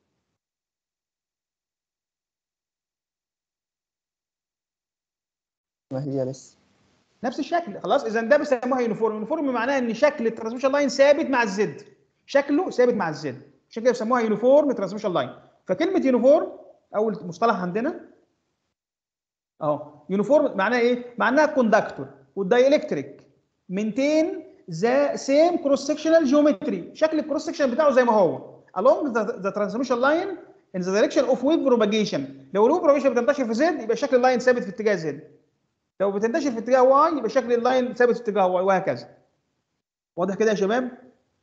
ما هي لسه. نفس الشكل. خلاص، اذا ده بيسموها يونيفورم. يونيفورم معناها ان شكل الترانسميشن لاين ثابت مع الزد، شكله ثابت مع الزد، عشان كده بيسموها يونيفورم ترانسميشن لاين. فكلمه يونيفورم اول مصطلح عندنا اهو، يونيفورم معناها ايه؟ معناها كوندكتور والدايلكتريك مينتين ذا سيم كروس سكشنال جيومتري، شكل الكروس سكشن بتاعه زي ما هو along the transmission line in the direction of wave propagation. لو الويف propagation بتنتشر في زد يبقى شكل اللاين ثابت في اتجاه زد، لو بتنتشر في اتجاه واي يبقى شكل اللاين ثابت في اتجاه واي، وهكذا. واضح كده يا شباب؟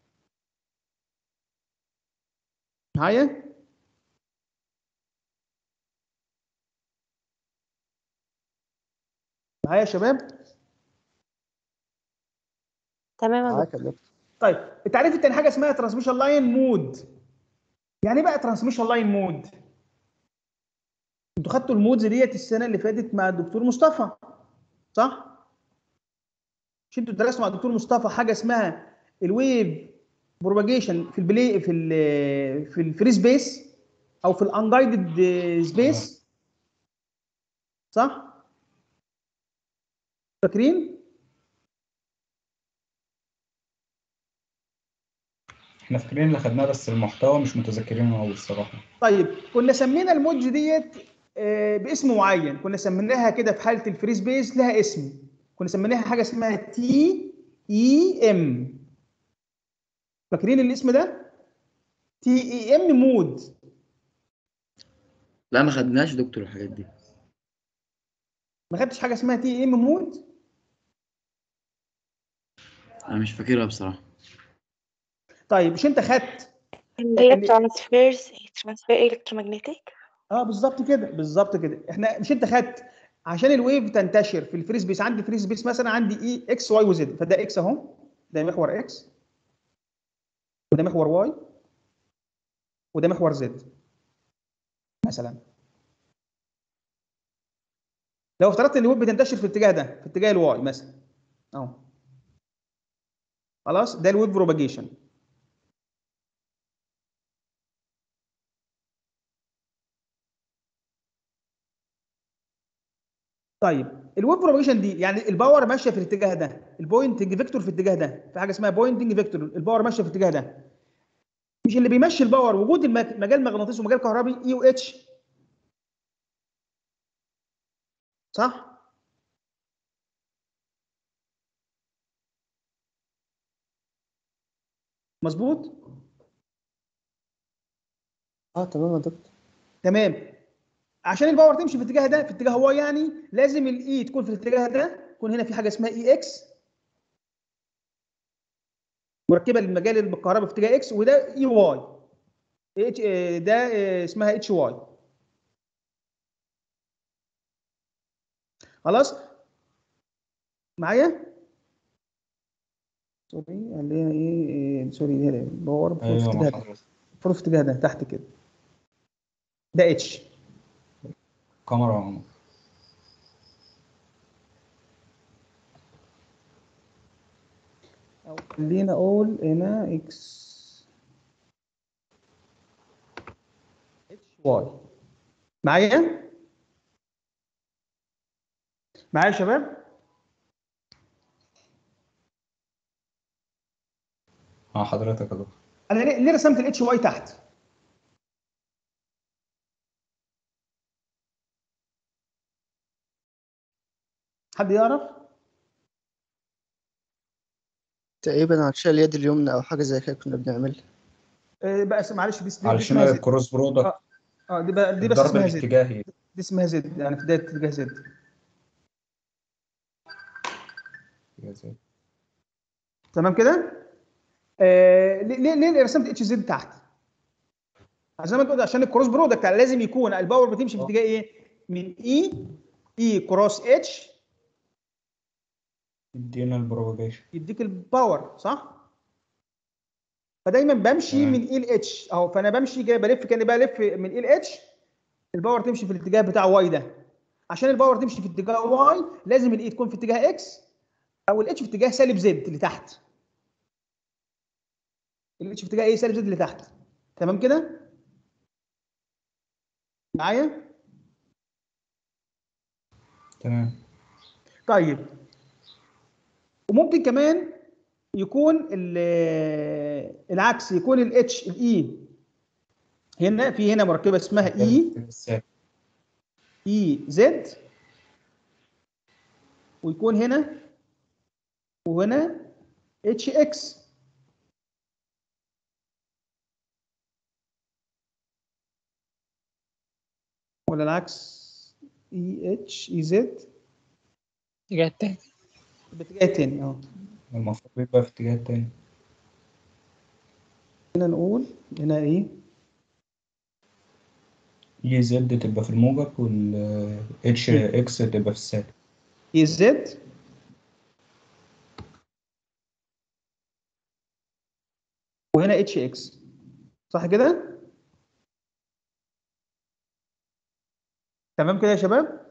معايا؟ معايا يا شباب؟ تمام يا معاك دكتور. يا دكتور. طيب التعريف الثاني حاجه اسمها ترانسميشن لاين مود. يعني ايه بقى ترانسميشن لاين مود؟ انتوا خدتوا المودز ديت السنه اللي فاتت مع الدكتور مصطفى، صح؟ مش انتوا درستوا مع الدكتور مصطفى حاجه اسمها الويف بروباجيشن في البلاي في الفري سبيس او في الانجايدد سبيس، صح؟ فاكرين؟ احنا فاكرين اللي خدناه بس المحتوى مش متذكرينه قوي الصراحة. طيب كنا سمينا المودز ديت باسم معين، كنا سميناها كده في حاله الفري سبيس لها اسم، كنا سميناها حاجه اسمها تي اي ام. فاكرين الاسم ده؟ تي اي ام مود. لا ما خدناش دكتور الحاجات دي. ما خدتش حاجه اسمها تي اي ام مود؟ انا مش فاكرها بصراحه. طيب مش انت خدت اللي هي ترانسفير الكترومagnetic. بالظبط كده، بالظبط كده. احنا مش انت خدت عشان الويف تنتشر في الفري سبيس، عندي فري سبيس مثلا عندي اي اكس واي وزد، فده اكس اهو، ده محور اكس، وده محور واي، وده محور زد مثلا. لو افترضت ان الويف بتنتشر في الاتجاه ده، في اتجاه الواي مثلا اهو، خلاص ده الويف بروباجيشن. طيب الويف بروباجيشن دي يعني الباور ماشيه في الاتجاه ده، البوينتنج فيكتور في الاتجاه ده، في حاجه اسمها بوينتنج فيكتور، الباور ماشيه في الاتجاه ده. مش اللي بيمشي الباور وجود مجال مغناطيسي ومجال كهربي اي و اتش، صح؟ مظبوط؟ اه تمام يا دكتور. تمام. عشان الباور تمشي في الاتجاه ده، في اتجاه واي، يعني لازم الاي تكون في الاتجاه ده، يكون هنا في حاجه اسمها اي اكس مركبه للمجال الكهربي في اتجاه اكس، وده اي واي اتش، ده اسمها اتش واي. خلاص معايا؟ سوري اللي هي سوري هنا باور في ايوه مع الاتجاه ده، حضرتك. المفروض في الاتجاه ده تحت كده، ده اتش. كاميرا. او خلينا اقول هنا اكس اتش واي. معايا؟ معايا يا شباب؟ مع حضرتك يا دكتور. انا ليه رسمت الاتش واي تحت؟ حد يعرف؟ تقريبا هتشيل اليد اليمنى او حاجه زي كده كنا بنعملها. بقى معلش دي علشان اسمها زد. الكروس برودكت، دي بس الضرب اسمها زد، الاتجاهي. دي اسمها زد، يعني في بدايه اتجاه زد. تمام كده؟ ليه رسمت اتش زد تحت؟ زي ما انت قلت عشان الكروس برودكت لازم يكون الباور بتمشي في اتجاه ايه؟ من اي كروس اتش يدينا البروباجيشن. يديك الباور، صح؟ فدايما بمشي تمام. من اي لاتش اهو، فانا بمشي كده بلف كاني بلف من اي لاتش، الباور تمشي في الاتجاه بتاع واي ده. عشان الباور تمشي في اتجاه واي لازم الاي تكون في اتجاه اكس، او الاتش في اتجاه سالب زد اللي تحت. الاتش في اتجاه ايه؟ سالب زد اللي تحت. تمام كده؟ معايا؟ تمام. طيب وممكن كمان يكون العكس، يكون الاتش الاي هنا، في هنا مركبه اسمها اي زد، ويكون هنا وهنا اتش اكس. ولا العكس، اي اتش اي زد الاتجاه التاني. باتجاه تاني اه. المفروض يبقى في اتجاه تاني. هنا نقول هنا ايه؟ اي زد تبقى في الموجب وال اتش اكس تبقى في السالب. اي زد وهنا اتش اكس، صح كده؟ تمام كده يا شباب؟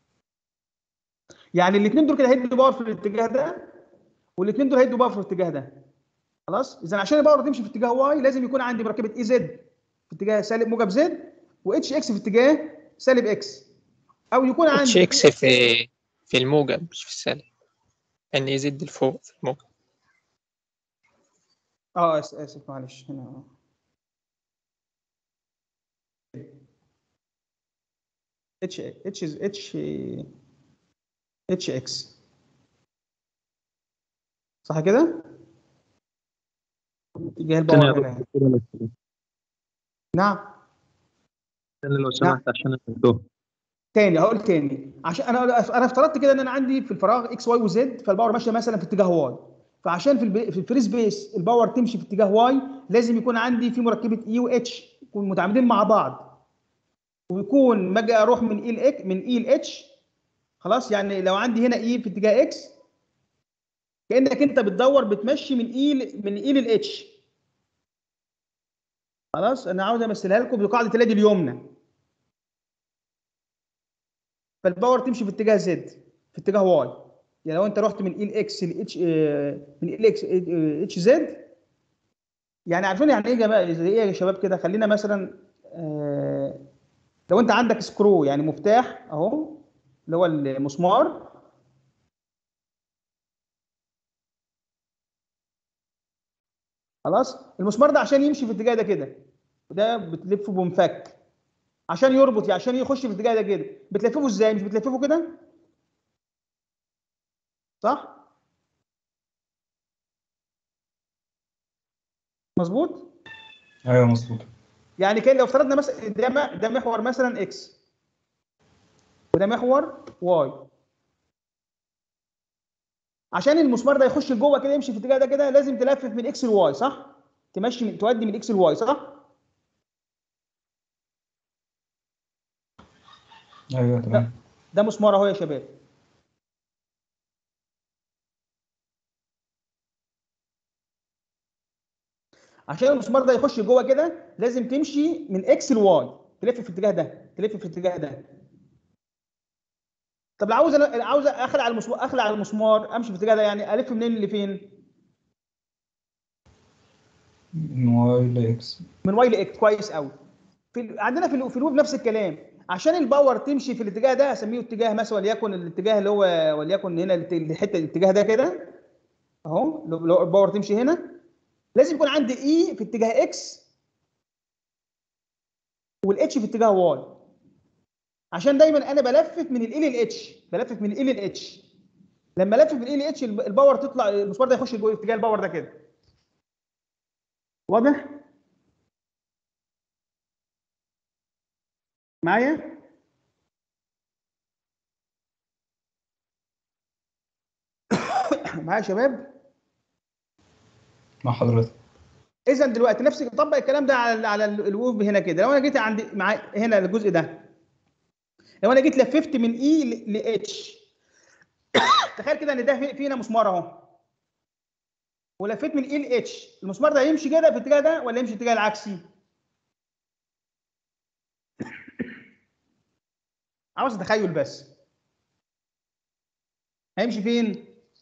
يعني الاثنين دول كده هيدوا باور في الاتجاه ده، والاثنين دول هيدوا باور في الاتجاه ده. خلاص؟ اذا عشان الباور تمشي في اتجاه واي لازم يكون عندي مركبه اي زد في اتجاه سالب موجب زد، واتش اكس في اتجاه سالب اكس، او يكون اتش عندي اكس في الموجب مش في السالب، ان يزد لفوق في الموجب. اسف معلش هنا اتش اكس، صح كده؟ اتجاه تاني يا الباور هنا. دكتور، نعم. تاني لو نعم سمحت عشان الدكتور. تاني هقول تاني، عشان انا افترضت كده ان انا عندي في الفراغ اكس واي وزد، فالباور ماشيه مثلا في اتجاه واي، فعشان في الفري سبيس الباور تمشي في اتجاه واي لازم يكون عندي في مركبه اي واتش يكونوا متعامدين مع بعض، ويكون ما اجي اروح من اي من اي لاتش. خلاص؟ يعني لو عندي هنا اي في اتجاه اكس، كانك انت بتدور بتمشي من اي للاتش. خلاص؟ انا عاوز امثلها لكم بقاعده اليد اليمنى، فالباور تمشي في اتجاه زد في اتجاه واي. يعني لو انت رحت من اي لاكس لاتش، من اي لاكس اتش زد، يعني عارفين يعني ايه يا جماعه؟ زي ايه يا شباب كده؟ خلينا مثلا لو انت عندك سكرو يعني مفتاح اهو، اللي هو المسمار. خلاص؟ المسمار ده عشان يمشي في الاتجاه ده كده، وده بتلفه بمفك عشان يربط، يعني عشان يخش في الاتجاه ده كده، بتلففه ازاي؟ مش بتلففه كده، صح؟ مظبوط؟ ايوه مظبوط. يعني كان لو افترضنا مثلا ده محور مثلا اكس، وده محور واي، عشان المسمار ده يخش لجوه كده يمشي في الاتجاه ده كده لازم تلفف من اكس لواي، صح؟ تودي من اكس لواي، صح؟ ايوه تمام. ده مسمار اهو يا شباب. عشان المسمار ده يخش جوه كده لازم تمشي من اكس لواي، تلف في الاتجاه ده، تلف في الاتجاه ده. طب لو عاوز اخلع على المسمار امشي في الاتجاه ده، يعني الف منين لفين؟ من واي لاكس. من واي لاكس. كويس قوي. عندنا في الويب نفس الكلام، عشان الباور تمشي في الاتجاه ده اسميه اتجاه مثلا، وليكن الاتجاه اللي هو وليكن هنا الحته الاتجاه ده كده اهو. لو الباور تمشي هنا لازم يكون عندي اي في اتجاه اكس والاتش في اتجاه واي، عشان دايما انا بلفف من الاي للاتش، بلفف من الاي للاتش. لما الفف من الاي للاتش الباور تطلع، المسمار ده يخش جوه اتجاه الباور ده كده. واضح معايا؟ معايا يا شباب؟ مع حضرتك. اذا دلوقتي نفس طبق الكلام ده على الويف هنا كده. لو انا جيت عند هنا الجزء ده، لو انا جيت لففت من اي لاتش، تخيل كده ان ده في هنا مسمار اهو، ولفيت من اي لاتش، المسمار ده هيمشي كده في الاتجاه ده ولا يمشي الاتجاه العكسي؟ عاوز تخيل بس. هيمشي فين؟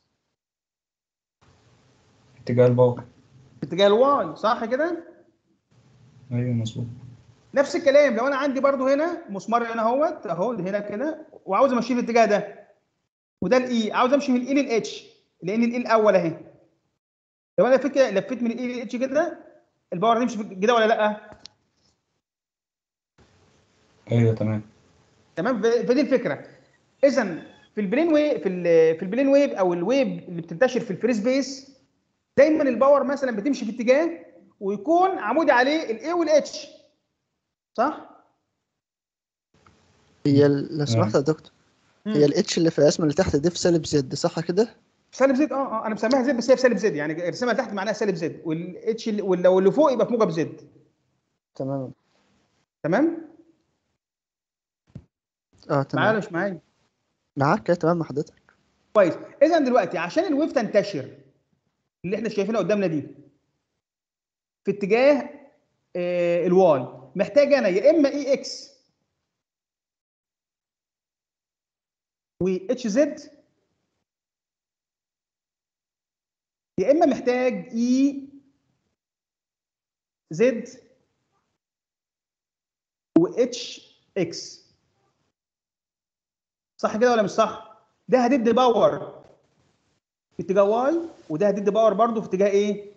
اتجاه الباور. في اتجاه الواي، صح كده؟ ايوه مظبوط. نفس الكلام لو انا عندي برضو هنا مسمار هنا اهوت اهو هنا كده، وعاوز امشيه في الاتجاه ده، وده الاي، عاوز امشي من الاي للاتش، لان الاي الاول اهي. لو انا لفيت من الاي للاتش كده، الباور هتمشي في كده ولا لا؟ ايوه تمام. تمام. فدي الفكره. اذا في البلين ويف، في البلين ويف او الويف اللي بتنتشر في الفري سبيس، دايما الباور مثلا بتمشي في اتجاه ويكون عمودي عليه الاي والاتش، صح؟ هي لو سمحت يا دكتور، هي الاتش اللي في الرسمه اللي تحت دي في سالب زد صح كده؟ سالب زد. انا مسميها زد بس هي في سالب زد، يعني ارسمها تحت معناها سالب زد، والاتش ولو اللي فوق يبقى في موجب زد. تمام. تمام؟ معايا تمام. ولا مش معايا؟ معاك كده تمام مع حضرتك. كويس. اذا دلوقتي عشان الويف تنتشر اللي احنا شايفينها قدامنا دي في اتجاه الواي، محتاج انا يا اما اي اكس و اتش زد، يا اما محتاج اي زد و اتش اكس. صح كده ولا مش صح؟ ده هتدي باور في اتجاه واي، وده هتدي باور برضه في اتجاه ايه؟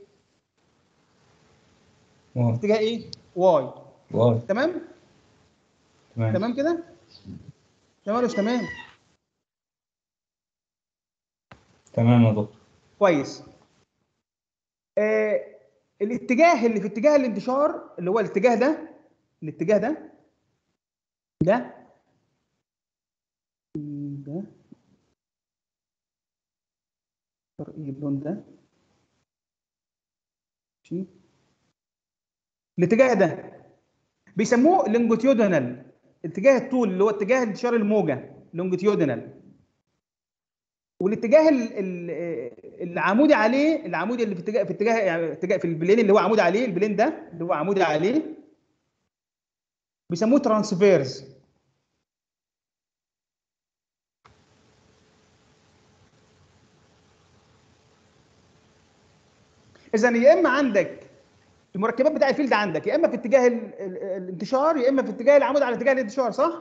واي. في اتجاه ايه؟ واي. واي. تمام؟ تمام. تمام كده؟ تمام ولا مش تمام؟ تمام يا دكتور. كويس. الاتجاه اللي في اتجاه الانتشار اللي هو الاتجاه ده، الاتجاه ده ده ايه اللون ده؟ ماشي. الاتجاه ده بيسموه لونجيتيودينال، اتجاه الطول اللي هو اتجاه انتشار الموجه، لونجيتيودينال. والاتجاه العمودي عليه، العمودي اللي في البلين اللي هو عمودي عليه، البلين ده اللي هو عمودي عليه بيسموه ترانسفيرز. اذا يا اما عندك المركبات بتاع الفيلد عندك يا اما في اتجاه الانتشار يا اما في اتجاه العمود على اتجاه الانتشار، صح؟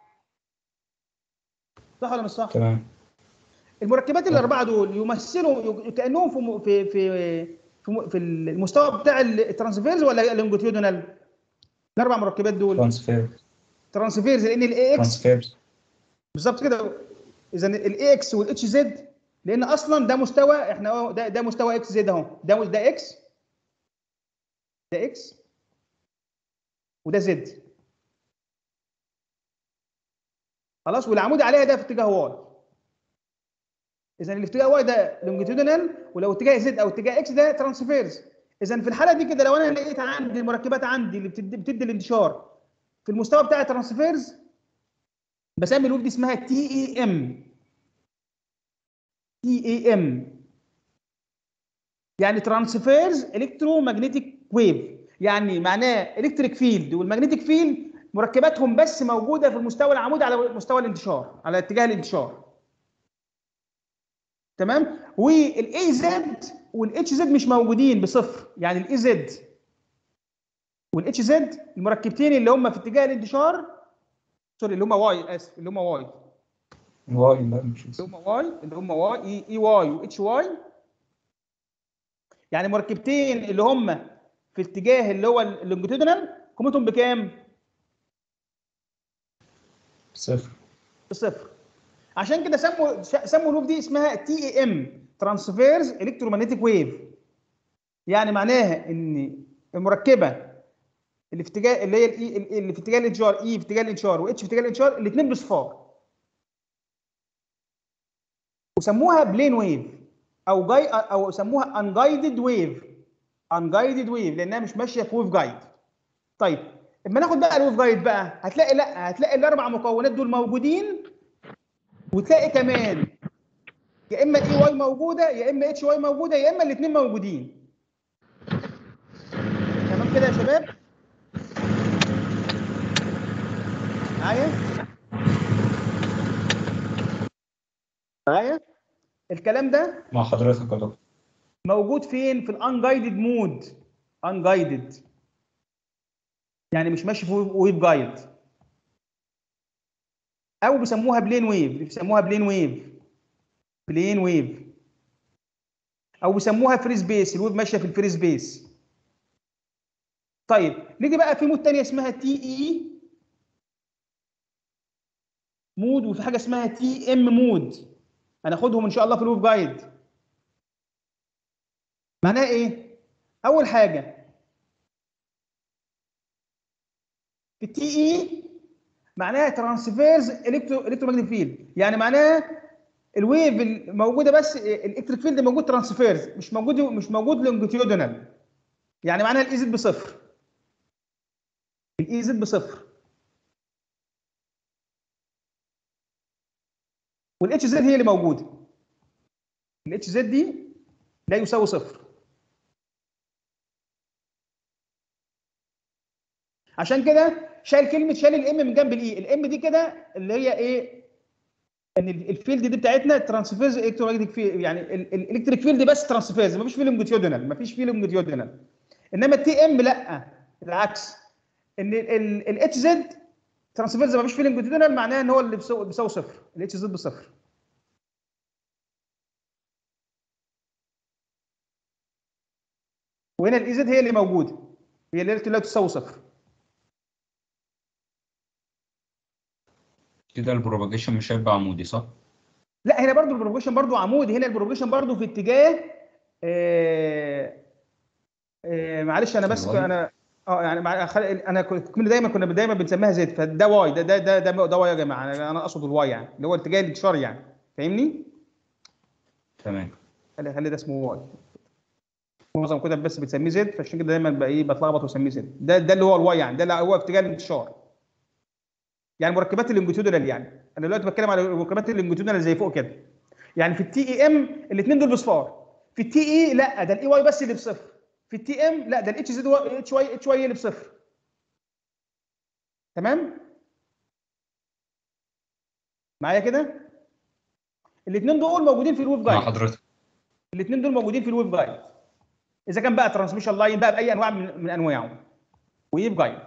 صح ولا مش صح؟ تمام. المركبات الاربعه دول يمثلوا كانهم في المستوى بتاع الترانسفيرز ولا اللونجيتيودينال؟ الاربع مركبات دول ترانسفير. ترانسفيرز، لان الاي اكس ترانسفيرز. بالظبط كده. اذا الاي اكس والاتش زد، لان اصلا ده مستوى، احنا ده مستوى اكس زد اهو، ده اكس، ده اكس وده زد، خلاص. والعمود عليها ده في اتجاه واي. اذا اللي في اتجاه واي ده لونجيتودينال، ولو اتجاه زد او اتجاه اكس ده ترانسفيرز. اذا في الحاله دي كده لو انا لقيت عندي المركبات عندي اللي بتدي الانتشار في المستوى بتاع الترانسفيرز، بسمي الويف دي اسمها تي اي ام. تي اي ام يعني ترانسفيرز الكترومagnetic ويف، يعني معناه الكتريك فيلد والمagnetic فيلد مركباتهم بس موجوده في المستوى العمودي على مستوى الانتشار، على اتجاه الانتشار. تمام. والاي زد والاتش زد مش موجودين بصفر، يعني الاي زد والاتش زد المركبتين اللي هم في اتجاه الانتشار، سوري اللي هم واي، اسف، اللي هم واي، واي لا مش اللي هم واي اي واي واتش واي، يعني مركبتين اللي هم في اتجاه اللي هو اللونجيتودينال، قيمتهم بكام؟ صفر. بصفر. عشان كده سموا الويف دي اسمها تي اي ام، ترانسفيرز الكترومagnetic ويف. يعني معناها ان المركبه اللي في اتجاه اللي هي اللي في اتجاه الانتشار اي في اتجاه الانتشار واتش في اتجاه الانتشار، الاثنين بصفار، وسموها بلين ويف او سموها انجايدد ويف. unguided wave لانها مش ماشيه في ويف جايد. طيب اما ناخد بقى الويف جايد بقى هتلاقي الاربع مكونات دول موجودين، وتلاقي كمان يا اما الاي واي موجوده يا اما اتش واي موجوده يا اما الاثنين موجودين. تمام كده يا شباب؟ معايا الكلام ده مع حضرتك يا دكتور. موجود فين؟ في الانجايدد مود. انجايدد يعني مش ماشي في ويف جايد، او بيسموها بلين ويف، بلين ويف، او بيسموها فري سبيس، الويف ماشيه في الفري سبيس. طيب نيجي بقى في مود ثانيه اسمها تي اي مود، وفي حاجه اسمها تي ام مود، هناخدهم ان شاء الله في الويف جايد. معناها ايه؟ اول حاجه في التي اي معناها ترانسفيرز الكترومagnetic فيلد، يعني معناها الويف الموجوده بس الالكتريك فيلد موجود ترانسفيرز، مش موجود لونجيتيودنال، يعني معناها الاي زد بصفر، الاي زد بصفر، والاتش زد هي اللي موجوده، الاتش زد دي لا يساوي صفر. عشان كده شال الام من جنب الاي، الام دي كده اللي هي ايه؟ ان الفيلد دي بتاعتنا ترانسفيرز الكترومagnetic فيلد، يعني الالكتريك فيلد بس ترانسفيرز، مفيش فيه لونجيتيودنال، انما التي ام لا، العكس، ان الاتش زد ترانسفيرز مفيش فيه لونجيتيودنال، معناها ان هو اللي بيساوي صفر، الاتش زد بصفر. وهنا الاي زد هي اللي موجوده، هي اللي لا تساوي صفر. كده البروباجيشن مش هيبقى عمودي صح؟ لا هنا برضو البروباجيشن برضو عمودي، هنا البروباجيشن برضو في اتجاه معلش انا بس الواي. انا يعني انا كنا دايما بنسميها زد، فده واي، ده واي يا جماعه، انا اقصد الواي يعني اللي هو اتجاه الانتشار يعني، فاهمني؟ تمام. خلي ده اسمه واي، معظم الكتب بس بتسميه زد، فعشان كده دايما بقى ايه بتلخبط واسميه زد، ده اللي هو الواي يعني، ده اللي هو اتجاه الانتشار، يعني مركبات اللونجيتودنال، يعني انا دلوقتي بتكلم على مركبات اللونجيتودنال زي فوق كده، يعني في التي اي ام الاثنين دول بصفار، في التي اي لا ده الاي واي بس اللي بصفر، في التي ام لا ده الاتش زد اتش واي اللي بصفر. تمام معايا كده؟ الاثنين دول موجودين في الويف مع جايد، حضرتك. الاثنين دول موجودين في الويف جايد، اذا كان بقى ترانسميشن لاين بقى باي انواع من انواعه، ويف جايد.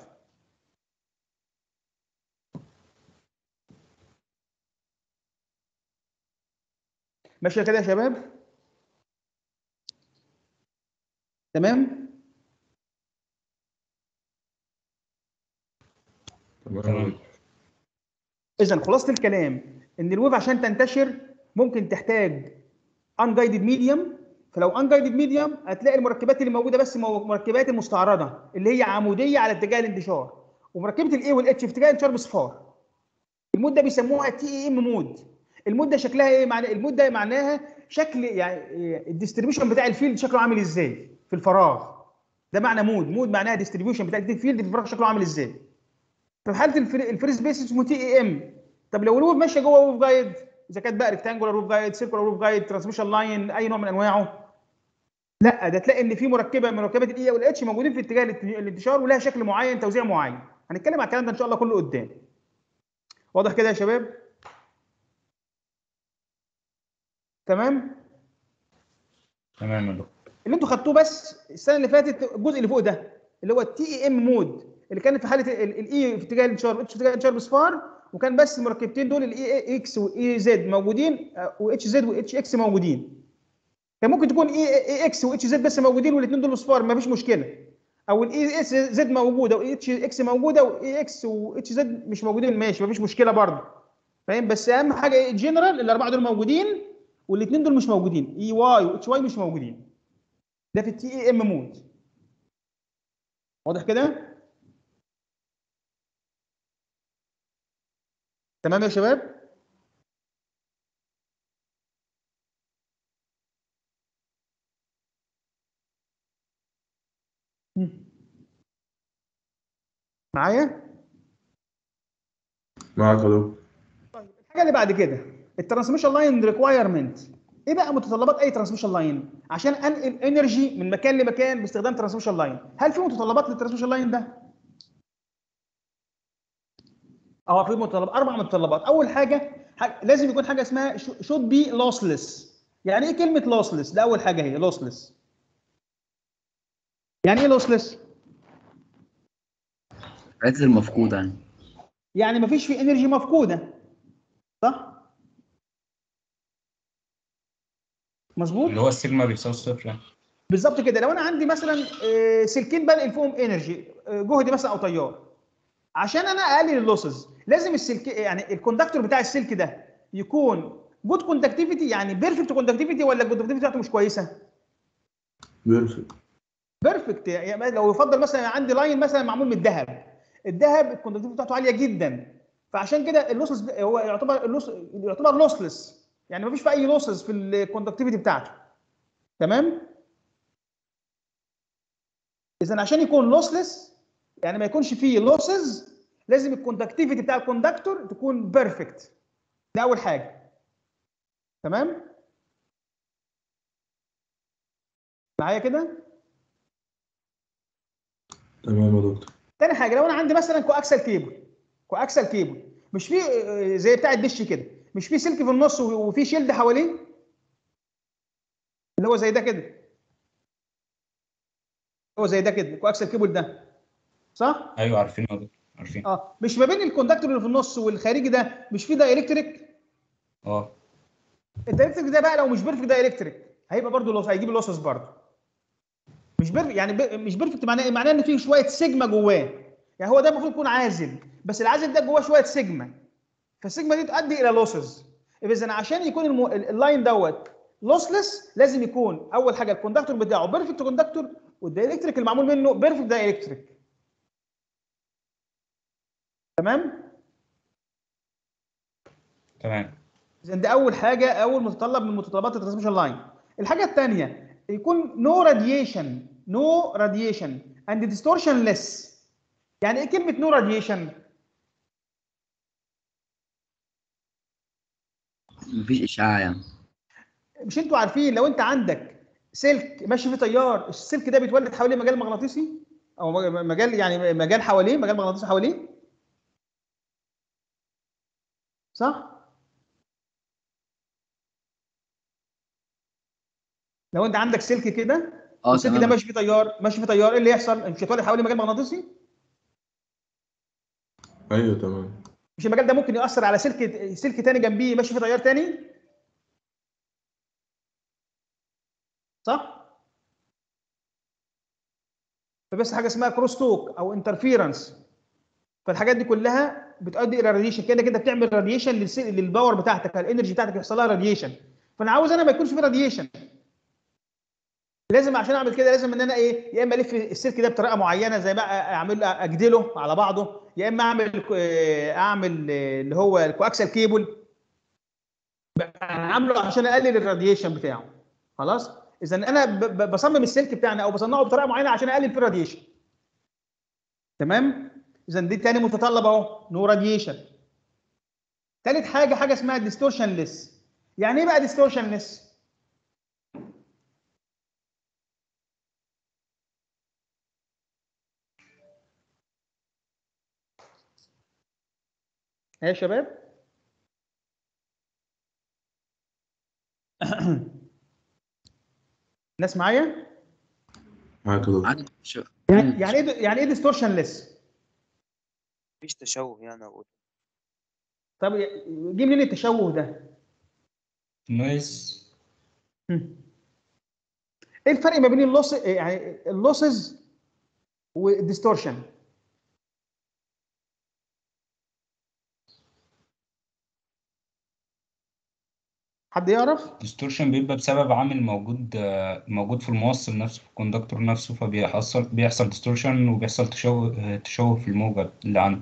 ماشيه كده يا شباب؟ تمام. تمام. اذا خلاصه الكلام ان الويف عشان تنتشر ممكن تحتاج unguided medium، فلو unguided medium هتلاقي المركبات اللي موجوده بس مركبات المستعرضه اللي هي عموديه على اتجاه الانتشار، ومركبه الاي والاتش في اتجاه الانتشار بصفار. المده بيسموها تي اي ام مود. المده شكلها ايه؟ المده معناها شكل يعني الديستريبيوشن بتاع الفيلد شكله عامل ازاي في الفراغ، ده معنى مود معناها ديستريبيوشن بتاع الفيلد في الفراغ شكله عامل ازاي. في حاله الفري سبيس اسمه تي اي ام. طب لو الويف ماشيه جوه ويف جايد، اذا كانت بقى ريكتانجولار ويف جايد، سيركولار ويف جايد، ترانسميشن لاين، اي نوع من انواعه، لا ده تلاقي ان في مركبه من مركبات الاي والاتش موجودين في اتجاه الانتشار ولها شكل معين، توزيع معين. هنتكلم على الكلام ده ان شاء الله كله قدام. واضح كده يا شباب؟ تمام. تمام يا دكتور. اللي انتوا خدتوه بس السنه اللي فاتت الجزء اللي فوق ده اللي هو التي اي ام مود، اللي كان في حاله الاي في اتجاه الانتشار والاتش في اتجاه الانتشار بصفار، وكان بس المركبتين دول الاي اكس واي زد موجودين، واتش زد واتش اكس موجودين. كان ممكن تكون اي اكس واتش زد بس موجودين والاثنين دول بصفار، ما فيش مشكله، او الاي اس زد موجوده واي اتش اكس موجوده واي اكس واتش زد مش موجودين، ماشي ما فيش مشكله برضه، فاهم؟ بس اهم حاجه ايه؟ جنرال الاربعه دول موجودين والاثنين دول مش موجودين، اي واي واتش واي مش موجودين، ده في التي اي ام مود. واضح كده؟ تمام يا شباب؟ معايا؟ معاك يا دكتور. الحاجه اللي بعد كده الترانسميشن لاين ريكوايرمنت. ايه بقى متطلبات اي ترانسميشن لاين عشان انقل انرجي من مكان لمكان باستخدام ترانسميشن لاين؟ هل في متطلبات للترانسميشن لاين ده؟ في متطلبات، 4 متطلبات. اول حاجه لازم يكون حاجه اسمها شود بي لوسلس. يعني ايه كلمه لوسلس؟ ده اول حاجه هي لوسلس. يعني ايه لوسلس؟ الحاجات المفقودة يعني. يعني مفيش فيه انرجي مفقوده، صح؟ مظبوط؟ اللي هو السيجما بيساوي صفر يعني. بالظبط كده. لو انا عندي مثلا سلكين بنقل فيهم انرجي، جهد مثلا او تيار، عشان انا اقلل اللوسز لازم السلك، يعني الكوندكتور بتاع السلك ده يكون جود كوندكتيفيتي، يعني بيرفكت كوندكتيفيتي، ولا الكوندكتيفيتي بتاعته مش كويسه؟ بيرفكت. بيرفكت. يعني لو يفضل مثلا عندي لاين مثلا معمول من الذهب، الذهب الكوندكتيفيتي بتاعته عاليه جدا، فعشان كده اللوسز هو يعتبر لوسلس، يعني مفيش في اي لوسز في الكوندكتيفيتي بتاعته. تمام؟ اذا عشان يكون لوسلس، يعني ما يكونش فيه لوسز، لازم الكوندكتيفيتي بتاع الكوندكتور تكون بيرفكت. ده اول حاجه. تمام؟ معايا كده؟ تمام يا دكتور. تاني حاجه، لو انا عندي مثلا كواكسل كيبل مش في زي بتاع الدش كده، مش في سلك في النص وفي شيلد حواليه، اللي هو زي ده كده، هو زي ده كده كواكسل كيبل ده، صح؟ ايوه عارفين يا دكتور عارفين. مش ما بين الكوندكتور اللي في النص والخارجي ده مش في دايلكتريك؟ اه الدايلكتريك ده بقى لو مش بيرفكت دايلكتريك هيبقى برضه لوس، هيجيب لوسز برضه. مش بيرفكت، يعني مش بيرفكت معناه ايه؟ معناه ان في شويه سيجما جواه. يعني هو ده المفروض يكون عازل، بس العازل ده جواه شويه سيجما، فالسيجما دي تؤدي الى لوسز. اذا عشان يكون اللاين دوت لوسلس لازم يكون اول حاجه الكوندكتور بتاعه بيرفكت كوندكتور، والدايلكتريك المعمول منه بيرفكت دايلكتريك. تمام؟ تمام. اذا ده اول حاجه، اول متطلب من متطلبات الترانسميشن لاين. الحاجه الثانيه يكون نو راديشن اند ديستورشن ليس. يعني ايه كلمه نو راديشن؟ مفيش إشعاع يعني. مش انتوا عارفين لو انت عندك سلك ماشي فيه تيار، السلك ده بيتولد حواليه مجال مغناطيسي، او مجال، يعني مجال حواليه، مجال مغناطيسي حواليه، صح؟ لو انت عندك سلك كده والسلك ده تمام. ماشي فيه تيار، ايه اللي يحصل؟ مش هيتولد حواليه مجال مغناطيسي؟ ايوه تمام. مش المجال ده ممكن يؤثر على سلك تاني جنبيه ماشي فيه تيار تاني، صح؟ فبس حاجه اسمها كروس توك او انترفيرنس. فالحاجات دي كلها بتؤدي الى راديشن، كده كده بتعمل راديشن للباور بتاعتك، الانرجي بتاعتك يحصل لها راديشن. فانا عاوز ما يكونش في راديشن. لازم عشان اعمل كده لازم ان انا ايه، يا اما الف السلك ده بطريقه معينه زي ما اعمل اجدله على بعضه، يا اما اعمل اللي هو الكواكسل كيبل عامله عشان اقلل الراديشن بتاعه. خلاص؟ اذا انا بصمم السلك بتاعنا او بصنعه بطريقه معينه عشان اقلل فيه الراديشن. تمام؟ اذا دي تاني متطلب اهو، نو راديشن. ثالث حاجه اسمها ديستورشن ليس. يعني ايه بقى ديستورشن ليس؟ يا شباب ناس معايا؟ معاك يا دكتور. يعني ايه ديستورشن ليس؟ مفيش تشوه يعني اقول. طب جه منين التشوه ده؟ نويز. ايه الفرق ما بين اللوس، يعني اللوسز والديستورشن؟ حد يعرف؟ ديستورشن بيبقى بسبب عامل موجود في الموصل نفسه، في الكوندكتور نفسه، بيحصل ديستورشن وبيحصل تشوه في الموجة اللي عنده.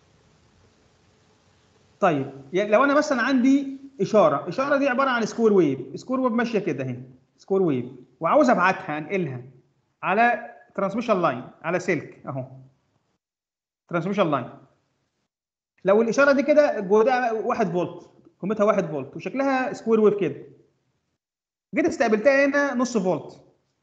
طيب يعني لو انا مثلا عندي اشاره دي عباره عن سكوير ويف ماشيه كده اهي، سكوير ويف، وعاوز ابعتها انقلها على ترانسميشن لاين، على سلك اهو. ترانسميشن لاين. لو الاشاره دي كده جهدها 1 فولت، قيمتها 1 فولت وشكلها سكوير ويف كده، جيت استقبلتها هنا نص فولت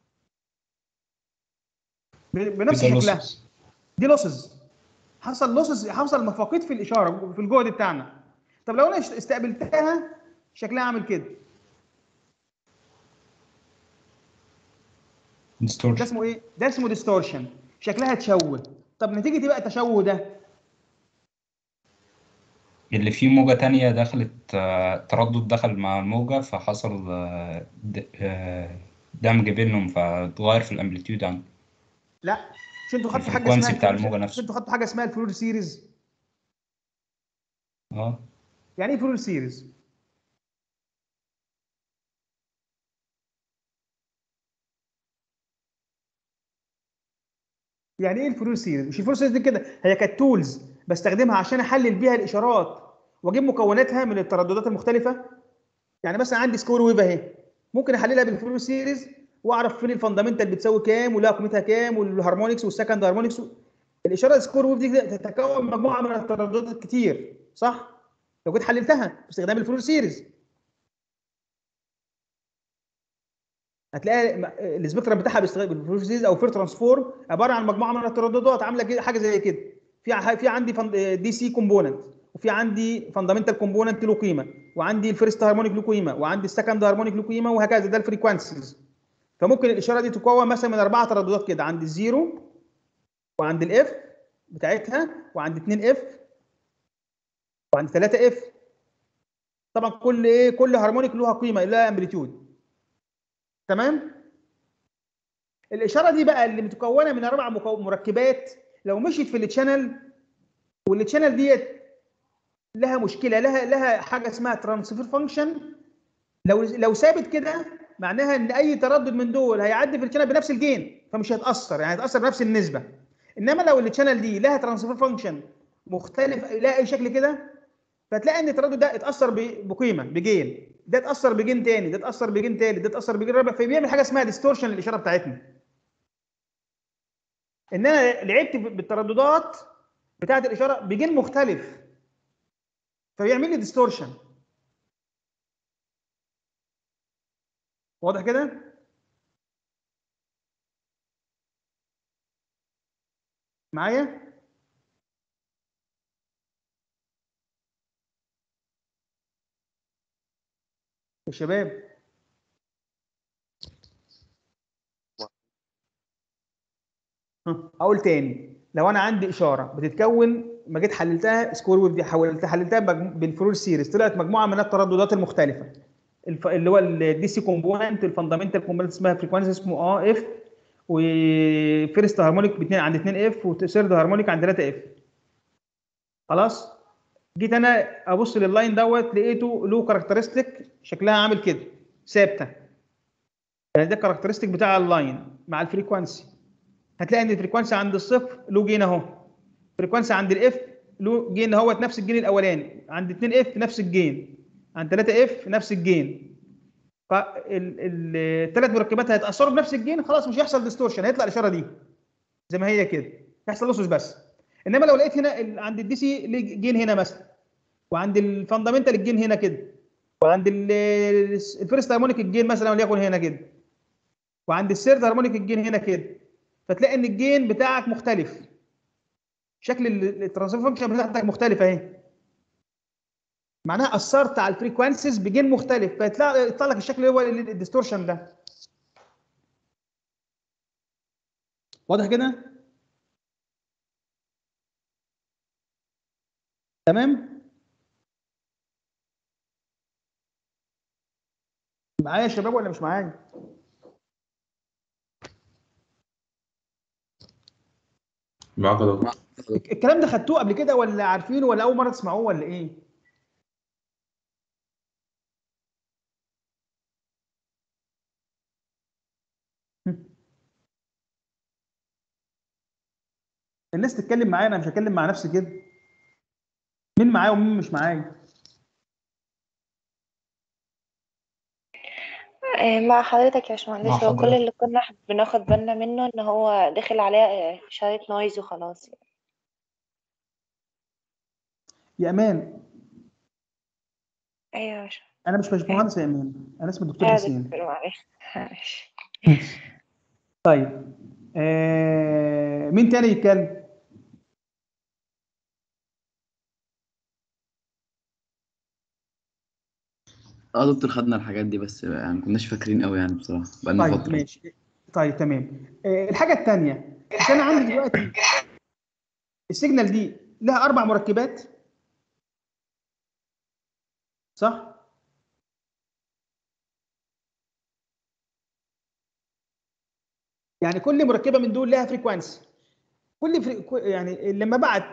بنفس كده شكلها، لوسز. دي لوسز، حصل لوسز، حصل مفاقيد في الاشاره في الجهد بتاعنا. طب لو انا استقبلتها شكلها عامل كده، ده ديستورشن. اسمه ايه؟ ده اسمه ديستورشن، شكلها اتشوه. طب نتيجه ايه بقى التشوه ده؟ اللي فيه موجة تانية دخلت، تردد دخل مع الموجة فحصل دمج بينهم فتغير في الامبليتيود عن لا، مش انتوا خدتوا حاجه الفريكوانسي بتاع اسمها الموجة مش نفسه. انتوا خدتوا حاجه اسمها الفلور سيريز؟ اه يعني ايه فلور سيريز؟ يعني ايه الفلور سيريز؟ مش الفلور سيريز دي كده هي كانت تولز بستخدمها عشان احلل بيها الاشارات واجيب مكوناتها من الترددات المختلفه. يعني مثلا عندي سكوير ويف اهي، ممكن احللها بالفلور سيريز واعرف فين الفاندامنتال بتساوي كام ولها قيمتها كام والهارمونكس والسكند هارمونكس. الاشاره سكوير ويف دي تتكون مجموعه من الترددات كتير، صح؟ لو كنت حللتها باستخدام الفلور سيريز هتلاقي السبيكترم بتاعها بالفلور سيريز او فير ترانسفورم عباره عن مجموعه من الترددات عامله كده، حاجه زي كده. في عندي دي سي كومبوننت، وفي عندي فاندامنتال كومبوننت له قيمه، وعندي الفيرست هارمونيك له قيمه، وعندي السكند هارمونيك له قيمه، وهكذا. ده الفريكوانسيز. فممكن الاشاره دي تكون مثلا من 4 ترددات كده، عند الزيرو وعند الاف بتاعتها وعند 2 اف وعند 3 اف. طبعا كل هارمونيك له قيمه، لها امبليتيود. تمام؟ الاشاره دي بقى اللي متكونه من 4 مركبات، لو مشيت في التشانل والتشانل ديت لها مشكله، لها حاجه اسمها ترانسفير فانكشن، لو ثابت كده معناها ان اي تردد من دول هيعدي في الشانل بنفس الجين فمش هيتاثر، يعني هيتاثر بنفس النسبه. انما لو الشانل دي لها ترانسفير فانكشن مختلف، لها اي شكل كده، فتلاقي ان التردد ده اتاثر بقيمه بجين، ده اتاثر بجين تاني، ده اتاثر بجين تالت، ده اتاثر بجين رابع، فبيعمل حاجه اسمها ديستورشن للاشاره بتاعتنا. ان انا لعبت بالترددات بتاعت الاشاره بجين مختلف فبيعمل لي ديستورشن. واضح كده؟ معايا؟ يا شباب اقول تاني، لو انا عندي اشاره بتتكون، ما جيت حللتها سكوير ويف دي، حللتها بالفلور سيريز، طلعت مجموعه من الترددات المختلفه، اللي هو الدي سي كومبوننت، الفاندامنتال كومبوننت اسمها فريكوانسي اسمه اف، وفيرست هارمونيك باثنين عند 2 اف، وثيرد هارمونيك عند 3 اف. خلاص؟ جيت انا ابص لللاين دوت لقيته له كاركترستيك شكلها عامل كده ثابته، يعني ده الكاركترستيك بتاع اللاين مع الفريكوانسي. هتلاقي ان الفريكوانسي عند الصفر له جين اهو، فريكوانسي عند الاف له جين اهوت نفس الجين الاولاني، عند 2 اف نفس الجين، عند 3 اف نفس الجين. فالثلاث مركبات هيتاثروا بنفس الجين، خلاص مش هيحصل ديستورشن، هيطلع الاشاره دي زي ما هي كده، يحصل لوسز بس. انما لو لقيت هنا عند الدي سي جين هنا مثلا، وعند الفاندامنتال الجين هنا كده، وعند الفيرست هارمونيك الجين مثلا وليكن هنا كده، وعند الثيرد هارمونيك الجين هنا كده، فتلاقي ان الجين بتاعك مختلف، شكل الترانسفير فانكشن بتاعتك مختلفه اهي، معناها اثرت على الفريكوانسيز بجين مختلف، فيطلع لك الشكل اللي هو الديستورشن ده. واضح كده؟ تمام؟ معايا يا شباب ولا مش معايا؟ معاك يا دكتور. الكلام ده خدتوه قبل كده ولا عارفينه ولا اول مره تسمعوه ولا ايه؟ الناس تتكلم معايا، انا مش هتكلم مع نفسي كده. مين معايا ومين مش معايا؟ مع حضرتك يا مع باشمهندس، هو كل حضرتك. اللي كنا بناخد بالنا منه ان هو داخل عليه شوية نويز وخلاص. يا امان، ايوه يا باشا. انا مش باشمهندس يا امان، انا اسمي الدكتور يا حسين. دكتور معلش معلش. طيب مين تاني يتكلم؟ اه دكتور، خدنا الحاجات دي بس يعني ما كناش فاكرين قوي يعني بصراحة بقالنا طيب فترة. ماشي. طيب تمام. الحاجه الثانيه، مش انا عندي دلوقتي السيجنال دي لها 4 مركبات صح؟ يعني كل مركبه من دول لها فريكوانسي. يعني لما بعت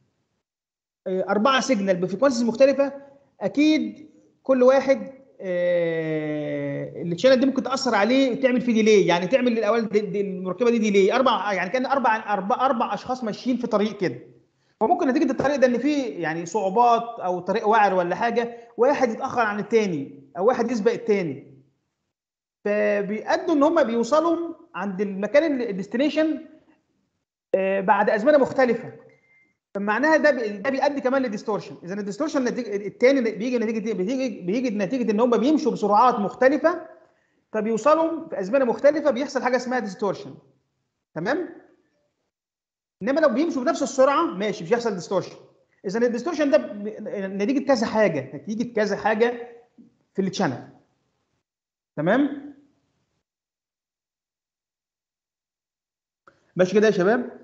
4 سيجنال بفريكوانسيز مختلفه، اكيد كل واحد الشانل دي ممكن تاثر عليه وتعمل فيه ديلي، يعني تعمل الاول دي المركبه دي ديلي 4، يعني كان 4 اشخاص ماشيين في طريق كده. فممكن نتيجه الطريق ده ان في يعني صعوبات او طريق وعر ولا حاجه، واحد يتاخر عن الثاني او واحد يسبق الثاني، فبيأدوا ان هم بيوصلوا عند المكان الديستنيشن بعد ازمنه مختلفه. فمعناها ده بيؤدي كمان لديستورشن. اذا الديستورشن الثاني بيجي نتيجه ان هم بيمشوا بسرعات مختلفه، فبيوصلوا في ازمنه مختلفه، بيحصل حاجه اسمها ديستورشن. تمام؟ انما لو بيمشوا بنفس السرعه ماشي مش هيحصل ديستورشن. اذا الديستورشن ده نتيجه كذا حاجه، نتيجه كذا حاجه في التشانل. تمام؟ ماشي كده يا شباب؟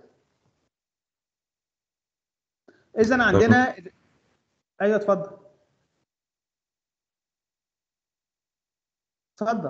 اذا عندنا ايوه اتفضل. اتفضل.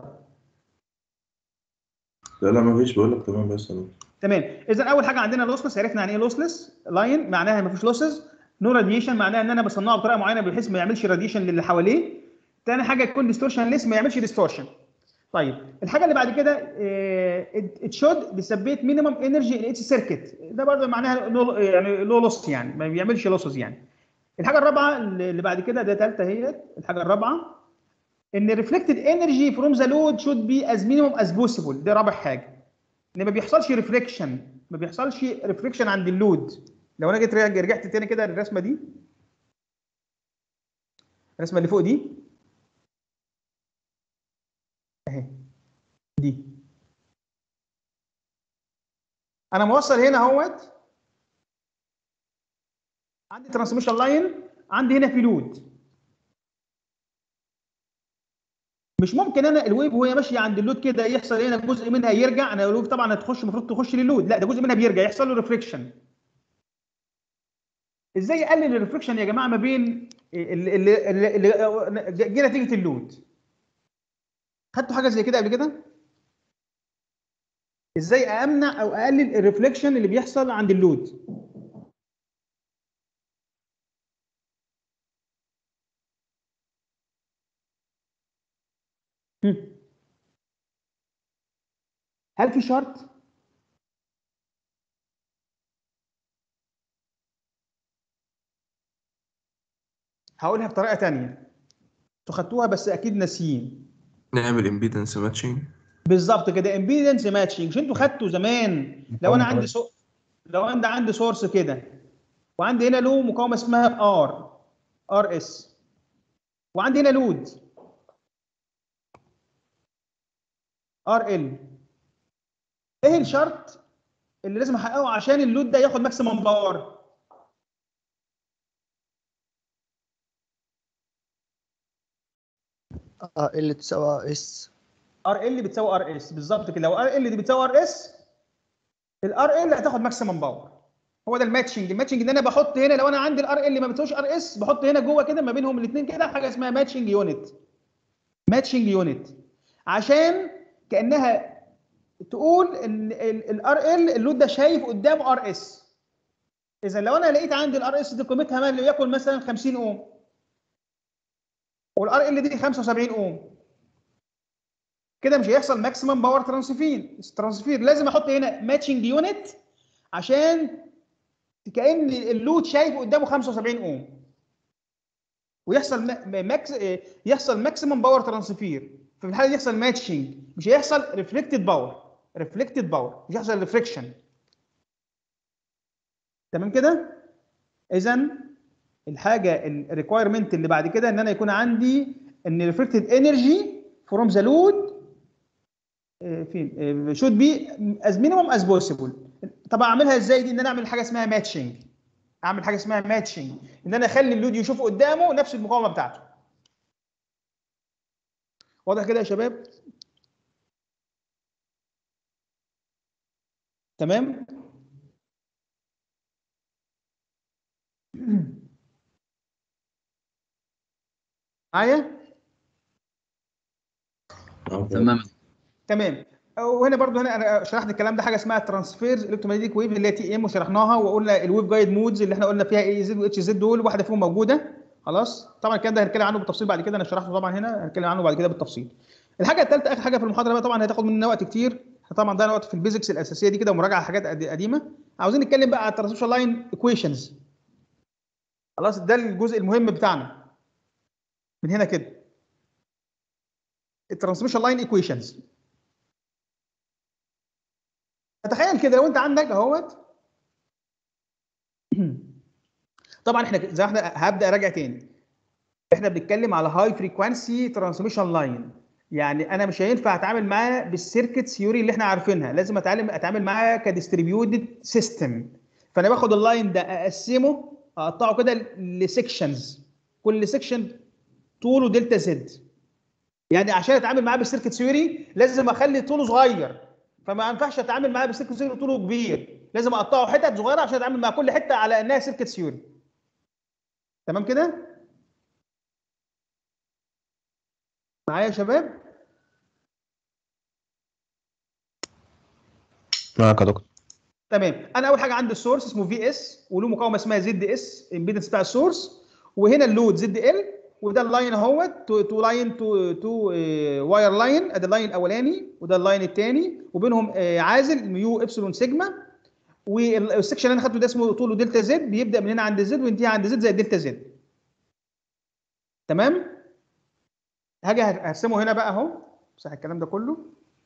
لا ما فيش، بقول لك تمام بس يا دكتور. تمام. اذا اول حاجه عندنا لوسلس، عرفنا يعني ايه لوسلس لاين، معناها ما فيش لوسز. نو راديشن معناها ان انا بصنعه بطريقه معينه بحيث ما يعملش راديشن للي حواليه. ثاني حاجه يكون ديستورشن ليس، ما يعملش ديستورشن. طيب الحاجه اللي بعد كده ات شود بيثبت مينيمم انرجي ان اتس سيركت، ده برضه معناها يعني لو لوس، يعني ما بيعملش لوسز يعني. الحاجه الرابعه اللي بعد كده ده ثالثه، هي الحاجه الرابعه ان ريفلكتد انرجي فروم ذا لود شود بي از مينيمم از بوسيبل، ده رابع حاجه. ان ما بيحصلش ريفليكشن، ما بيحصلش ريفليكشن عند اللود. لو انا جيت رجعت تاني كده للرسمه دي، الرسمه اللي فوق دي اهي، دي انا موصل هنا اهوت، عندي ترانسميشن لاين، عندي هنا في لود. مش ممكن انا الويف وهي ماشيه عند اللود كده يحصل هنا جزء منها يرجع، انا الويف طبعا هتخش المفروض تخش للود، لا ده جزء منها بيرجع يحصل له ريفليكشن. ازاي اقلل الريفليكشن يا جماعه ما بين اللي جه نتيجه اللود؟ خدتوا حاجه زي كده قبل كده؟ ازاي امنع او اقلل الريفليكشن اللي بيحصل عند اللود؟ هل في شرط؟ هقولها بطريقه ثانيه، انتوا خدتوها بس اكيد ناسيين. نعمل امبيدنس ماتشنج. بالظبط كده، امبيدنس ماتشنج. مش انتوا خدتوا زمان لو انا عندي لو انا عندي سورس كده، وعندي هنا له مقاومه اسمها ار اس، وعندي هنا لود ار ال، ايه الشرط اللي لازم احققه عشان اللود ده ياخد ماكسيمم باور؟ ال تساوي اس. ار ال بتساوي ار اس، بالظبط كده. لو ار ال دي بتساوي ار اس، الار ال هتاخد ماكسيمم باور. هو ده الماتشنج. الماتشنج ان انا بحط هنا، لو انا عندي الار ال ما بتساويش ار اس، بحط هنا جوه كده ما بينهم الاثنين كده حاجه اسمها ماتشنج يونت. ماتشنج يونت عشان كانها تقول ان الار ال اللود ده شايف قدامه ار اس. اذا لو انا لقيت عندي الار اس دي قيمتها ليكن مثلا 50 اوم، والار ال دي 75 اوم، كده مش هيحصل ماكسيمم باور ترانسفير. لازم احط هنا ماتشنج يونت عشان كأن اللود شايف قدامه 75 اوم، ويحصل يحصل ماكسيمم باور ترانسفير. في الحاله دي يحصل ماتشنج، مش هيحصل ريفلكتد باور. مش هيحصل ريفليكشن. تمام كده؟ اذا الحاجه الريكوايرمنت اللي بعد كده ان انا يكون عندي ان ريفلكتد انرجي فروم ذا لود فين شود بي از مينيمم از بوسيبل. طب اعملها ازاي دي؟ ان انا اعمل حاجه اسمها ماتشنج. اعمل حاجه اسمها ماتشنج، ان انا اخلي اللود يشوف قدامه نفس المقاومه بتاعته. واضح كده يا شباب؟ تمام. معايا؟ تمام. تمام. وهنا برضو هنا انا شرحت الكلام ده، حاجه اسمها ترانسفيرز الكترومagnetic ويف اللي هي تي ام، وشرحناها وقلنا الويف جايد مودز اللي احنا قلنا فيها اي زد واتش زد، دول واحده فيهم موجوده. خلاص طبعا الكلام ده هنتكلم عنه بالتفصيل بعد كده، انا شرحته طبعا هنا، هنتكلم عنه بعد كده بالتفصيل. الحاجه الثالثه اخر حاجه في المحاضره بقى، طبعا هتاخد مننا وقت كتير، طبعا ده وقت في البيزكس الاساسيه دي كده ومراجعه حاجات قديمه. عاوزين نتكلم بقى على الترانسميشن لاين ايكويشنز. خلاص ده الجزء المهم بتاعنا من هنا كده، الترانسميشن لاين ايكويشنز. تخيل كده لو انت عندك اهوت طبعا احنا زي ما احنا هبدا اراجع تاني، احنا بنتكلم على هاي فريكوانسي ترانسميشن لاين، يعني انا مش هينفع اتعامل معاه بالسيركت ثيوري اللي احنا عارفينها، لازم اتعامل معاه كديستريبيوتد سيستم. فانا باخد اللاين ده اقسمه، اقطعه كده لسكشنز، كل سكشن طوله دلتا زد. يعني عشان اتعامل معاه بالسيركت ثيوري لازم اخلي طوله صغير، فما ينفعش اتعامل معاه بالسيركت ثيوري طوله كبير، لازم اقطعه حتت صغيره عشان اتعامل مع كل حته على انها سيركت ثيوري. تمام كده؟ معايا يا شباب؟ معاك يا دكتور. تمام. انا اول حاجه عندي السورس اسمه في اس وله مقاومه اسمها زد اس امبيدنس بتاع السورس، وهنا اللود زد ال، وده اللاين اهوت تو لاين تو واير لاين، ادي اللاين الاولاني وده اللاين الثاني، وبينهم عازل ميو ابسلون سيجما، والسكشن اللي انا خدته ده اسمه طوله دلتا زد، بيبدا من هنا عند زد وينتهي عند زد زي الدلتا زد. تمام؟ هاجي هرسمه هنا بقى اهو، امسح الكلام ده كله.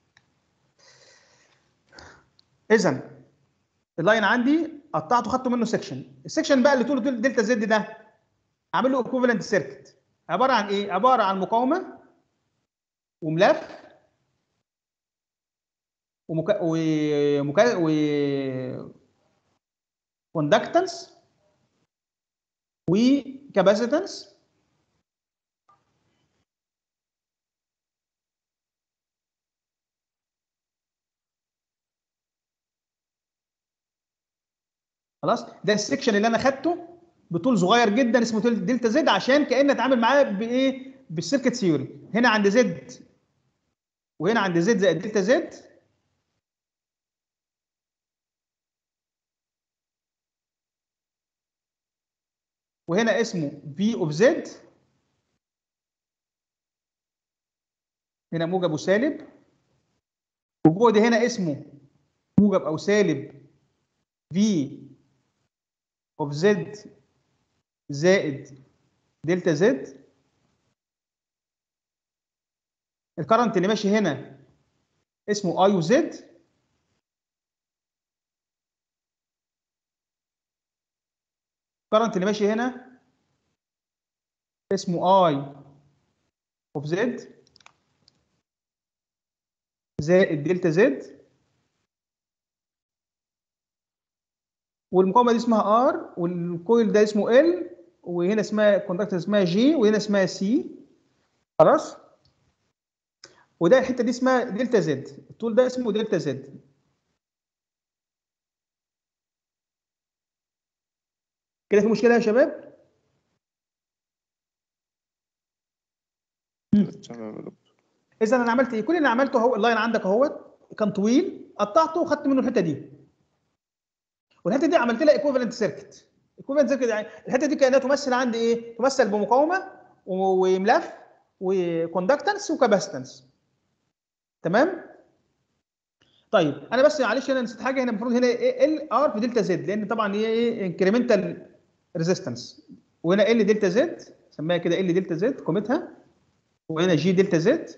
اذا اللاين عندي قطعته خدته منه سكشن، السكشن بقى اللي طوله دلتا زد ده عامل له ايكوفالنت سيركت، عباره عن ايه؟ عباره عن مقاومه وملف وكوندكتنس وكاباسيتنس خلاص. ده السكشن اللي انا خدته بطول صغير جدا اسمه دلتا زد، عشان كأن اتعامل معاه بايه؟ بالسيركت ثيوري. هنا عند زد وهنا عند زد زائد دلتا زد، وهنا اسمه في اوف زد، هنا موجب وسالب، والجهد هنا اسمه موجب او سالب في اوف زد زائد دلتا زد. الكرنت اللي ماشي هنا اسمه اي وزد، الكرنت اللي ماشي هنا اسمه اي اوف زد زائد دلتا زد، والمقاومه دي اسمها ار، والكويل ده اسمه ال، وهنا اسمها كوندكتور اسمها جي، وهنا اسمها سي. خلاص؟ وده الحته دي اسمها دلتا زد، الطول ده اسمه دلتا زد. كده في مشكله يا شباب؟ اذا انا عملت ايه؟ كل اللي عملته اهو اللاين عندك اهوت كان طويل، قطعته وخدت منه الحته دي، والحته دي عملت لها ايكوفالنت سيركت. ايكوفالنت سيركت يعني الحته دي كانها تمثل عندي ايه؟ تمثل بمقاومه وملف وكوندكتنس وكاباستنس. تمام؟ طيب انا بس معلش انا نسيت حاجه هنا، المفروض هنا ال ار في دلتا زد، لان طبعا هي ايه؟ انكريمنتال ريزيستنس، وهنا ال دلتا زد، سميها كده ال دلتا زد قيمتها، وهنا جي دلتا زد،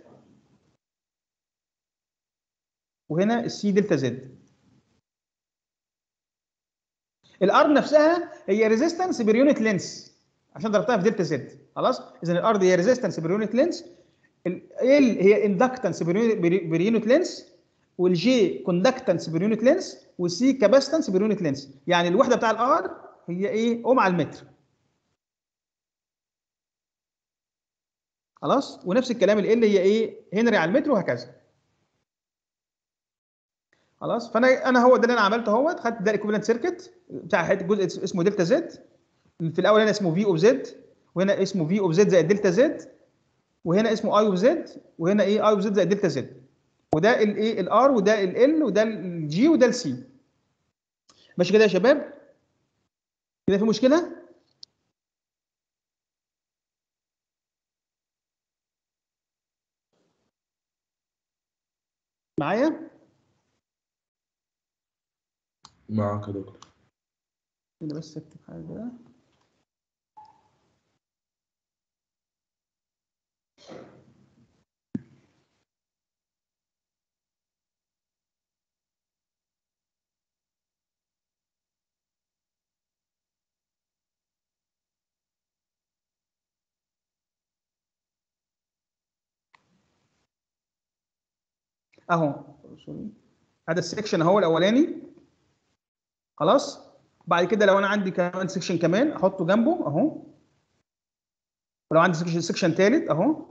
وهنا السي دلتا زد. الار نفسها هي ريزيستنس بير يونت لينس، عشان ضربتها في دلتا زد. خلاص، اذا الار دي هي ريزيستنس بير يونت لينس، ال هي اندكتنس بير يونت لينس، والجي كوندكتنس بير يونت لينس، والسي كاباستنس بير يونت لينس. يعني الوحده بتاع الار هي ايه؟ اوم على المتر. خلاص، ونفس الكلام ال هي ايه؟ هنري على المتر، وهكذا. خلاص، فانا هو ده اللي انا عملته اهوت. خدت ده الايكوفالنت سيركت بتاع جزء اسمه دلتا زد. في الاول هنا اسمه في اوف زد، وهنا اسمه في اوف زد زائد دلتا زد، وهنا اسمه اي اوف زد، وهنا ايه؟ اي اوف زد زائد دلتا زد. وده الايه؟ الار، وده ال، وده الجي، وده السي. ماشي كده يا شباب؟ كده في مشكله؟ معايا؟ معاك يا دكتور. كده بس اكتب حاجه. اهو هذا السكشن اهو الاولاني. خلاص، بعد كده لو انا عندي كمان سكشن كمان احطه جنبه اهو. ولو عندي سكشن ثالث اهو.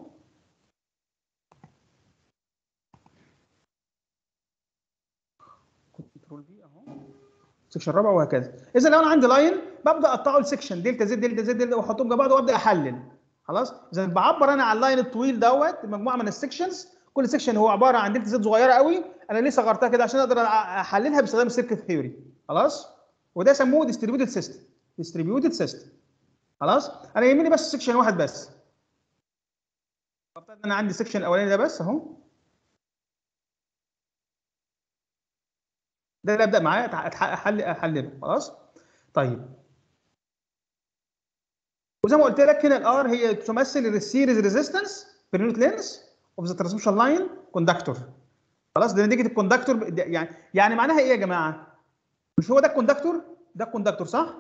كنترول بي اهو. سكشن رابع، وهكذا. اذا لو انا عندي لاين ببدا اقطعه لسكشن دلتا زد دلتا زد دلتا، واحطهم جنب بعض وابدا احلل. خلاص، اذا بعبر انا على اللاين الطويل دوت مجموعه من السكشنز. كل سكشن هو عباره عن دلتا زد صغيره قوي. انا ليه صغرتها كده؟ عشان اقدر احللها باستخدام السيركت ثيوري. خلاص، وده سموه ديستريبيوتد سيستم. ديستريبيوتد سيستم. خلاص، انا يهمني بس سكشن واحد بس. انا عندي سكشن الاولاني ده بس اهو. ده اللي ابدا معاه احلله. خلاص، طيب. وزي ما قلت لك هنا الار هي تمثل السيريز ريزيستنس بير يونت لينث اوف ذا ترانسميشن لاين كوندكتور. خلاص، ده نتيجه الكوندكتور. يعني معناها ايه يا جماعه؟ مش هو ده الكوندكتور؟ ده الكوندكتور صح؟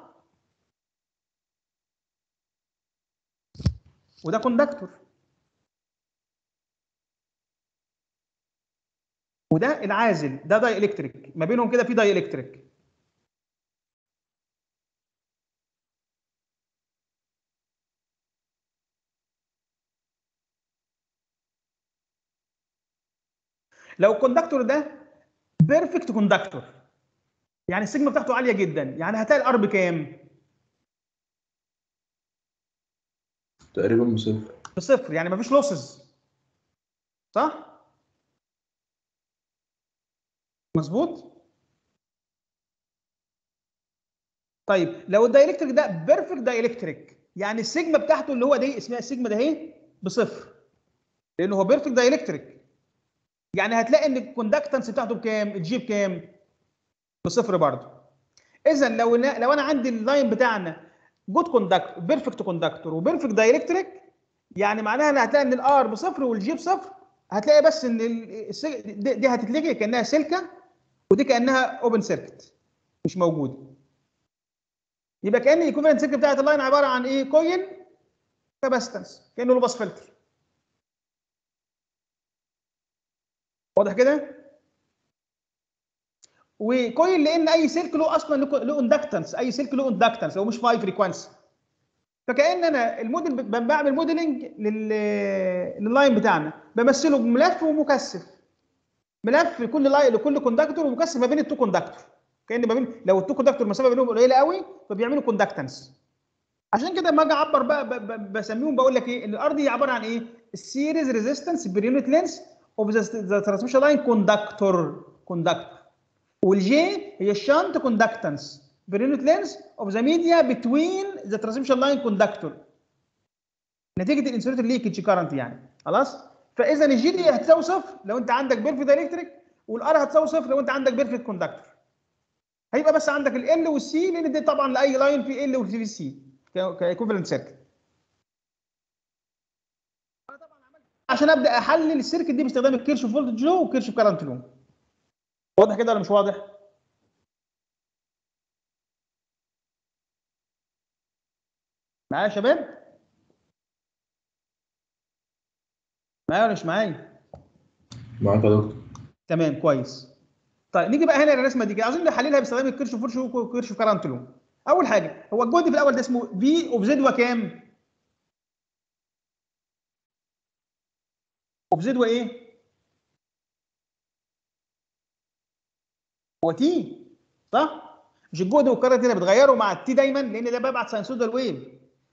وده كوندكتور، وده العازل، ده داي الكتريك. ما بينهم كده في داي الكتريك. لو الكوندكتور ده بيرفكت كوندكتور، يعني السيجما بتاعته عاليه جدا، يعني هتلاقي الار بكام؟ تقريبا بصفر. بصفر، يعني مفيش لوسز. صح؟ مظبوط؟ طيب لو الدايلكتريك ده بيرفكت دايلكتريك، يعني السيجما بتاعته اللي هو دي اسمها السيجما ده اهي بصفر، لانه هو بيرفكت دايلكتريك. يعني هتلاقي ان الكوندكتنس بتاعته بكام؟ الجي بكام؟ بصفر برضه. اذا لو انا عندي اللاين بتاعنا جود كوندكتور، بيرفكت كوندكتور، وبيرفكت دايلكتريك، يعني معناها ان هتلاقي ان الار بصفر والجي بصفر. هتلاقي بس ان دي هتتلغي كانها سلكه، ودي كانها اوبن سيركت مش موجوده. يبقى كان الايكوفالنت سيركت بتاعت اللاين عباره عن ايه؟ كويل كاباستنس، كانه له باس فلتر. واضح كده؟ وكويل لان اي سلك له اصلا له اندكتنس، اي سلك له اندكتنس هو مش فاي فريكوانسي. فكأن انا الموديل بعمل موديلنج لللاين بتاعنا، بمثله بملف ومكثف. ملف لكل كوندكتور، ومكثف ما بين التو كوندكتور. كأن ما بين، لو التو كوندكتور المسافه بينهم قليله قوي فبيعملوا كوندكتنس. عشان كده لما اجي اعبر بقى بسميهم، بقول لك ايه؟ ان الار دي عباره عن ايه؟ السيريز ريزيستنس بير يونت لينث اوف ذا ترانسميشن لاين كوندكتور. والجي هي الشانت كوندكتنس بير يونت لينث اوف ذا ميديا بتوين ذا ترانسميشن لاين كوندكتور، نتيجه الانسوليتور ليكج كارنت يعني. خلاص، فاذا الجي دي هتساوي صفر لو انت عندك بيرفكت الكتريك، والار هتساوي صفر لو انت عندك بيرفكت كوندكتور. هيبقى بس عندك ال والسي، لان دي طبعا لاي لاين في ال وفي سي كايكوفالنت سيركت. عشان ابدا احلل السيركت دي باستخدام الكيرشوف فولتج لو وكيرشوف كارنت لو. واضح كده ولا مش واضح؟ معايا يا شباب؟ معايا ولا مش معايا؟ معاك يا دكتور. تمام كويس. طيب نيجي بقى هنا للرسمه دي، عاوزين نحللها باستخدام الكيرش فورش وكيرش كارنت لو. اول حاجه هو الجهد في الاول ده اسمه في اوف زد وكام؟ اوف زد وايه؟ هو تي، صح؟ مش الجهد والكارنت هنا بتغيروا مع التي دايما، لان ده ببعت ساينسودال ويف.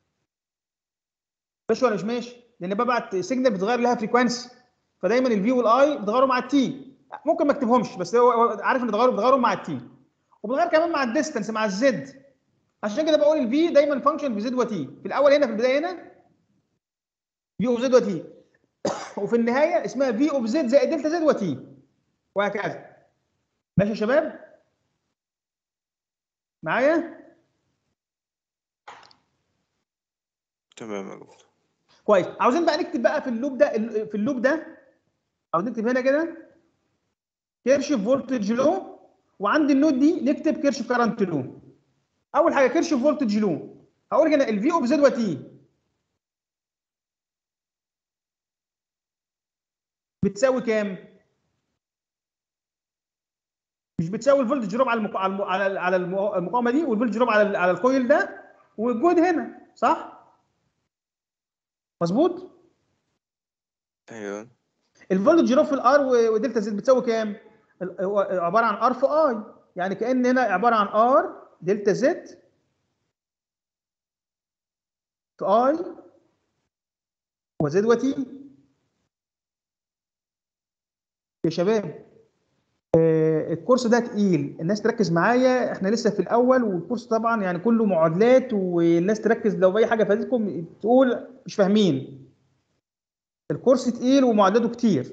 ماشي ولا مش ماشي؟ لان ببعت سيجنال بتغير لها فريكوانسي، فدايما الفي والاي بتغيروا مع التي. ممكن ما اكتبهمش بس هو عارف ان بتغيروا مع التي، وبتغير كمان مع الديستنس مع الزد. عشان كده بقول الفي دايما فانكشن في زد وتي، في الاول هنا في البدايه هنا في اوف زد وتي، وفي النهايه اسمها في اوف زد زائد دلتا زد وتي، وهكذا. ماشي يا شباب؟ معايا؟ تمام يا دكتور. كويس. عاوزين بقى نكتب بقى في اللوب ده، عاوزين نكتب هنا كده كيرش فولتج لو، وعند النود دي نكتب كيرش كارنت لو. اول حاجه كيرش فولتج لو، هقول هنا الفي اوف زد وتي بتساوي كام؟ مش بتساوي الفولتج دروب على المقاومه دي، والفولتج دروب على الكويل ده، والجهد هنا، صح؟ مظبوط؟ ايوه. الفولتج دروب في الار ودلتا زد بتساوي كام؟ هو عباره عن ار في اي، يعني كان هنا عباره عن ار دلتا زد في اي وزد وتي. يا شباب الكورس ده تقيل، الناس تركز معايا، احنا لسه في الاول، والكورس طبعا يعني كله معادلات، والناس تركز لو في اي حاجه فاتتكم تقول مش فاهمين. الكورس تقيل ومعادلاته كتير.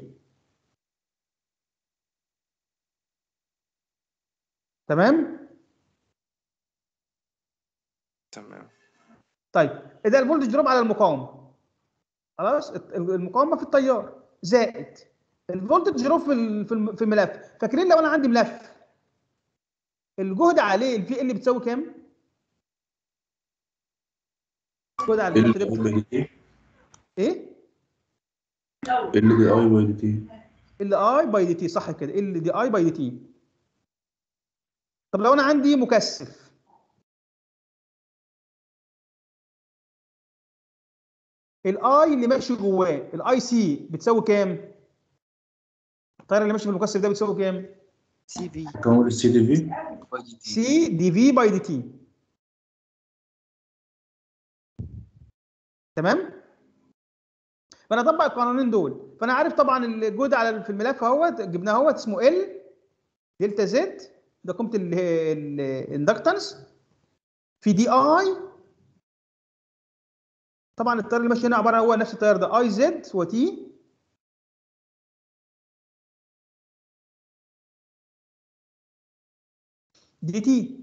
تمام؟ تمام. طيب ده الفولتج دروب على المقاومه، خلاص، المقاومه في التيار زائد الفولتج دروب في الملف. فاكرين لو انا عندي ملف الجهد عليه الفي ال بتساوي كام؟ الجهد على الملف ده ال دي تي ايه؟ ال دي اي باي دي تي. ال اي باي دي تي، صح كده، ال دي اي باي دي تي. طب لو انا عندي مكثف، الاي اللي ماشي جواه الاي سي بتساوي كام؟ التيار اللي ماشي في المكثف ده بتساوي كام؟ سي في كام السي دي في؟ سي دي في باي دي تي. تمام؟ فانا اطبق القانونين دول، فانا عارف طبعا الجهد على في الملف اهوت جبناه اهوت اسمه ال دلتا زد، ده قيمه الاندكتنس في دي اي. طبعا التيار اللي ماشي هنا عباره هو نفس التيار ده اي زد وتي دي تي،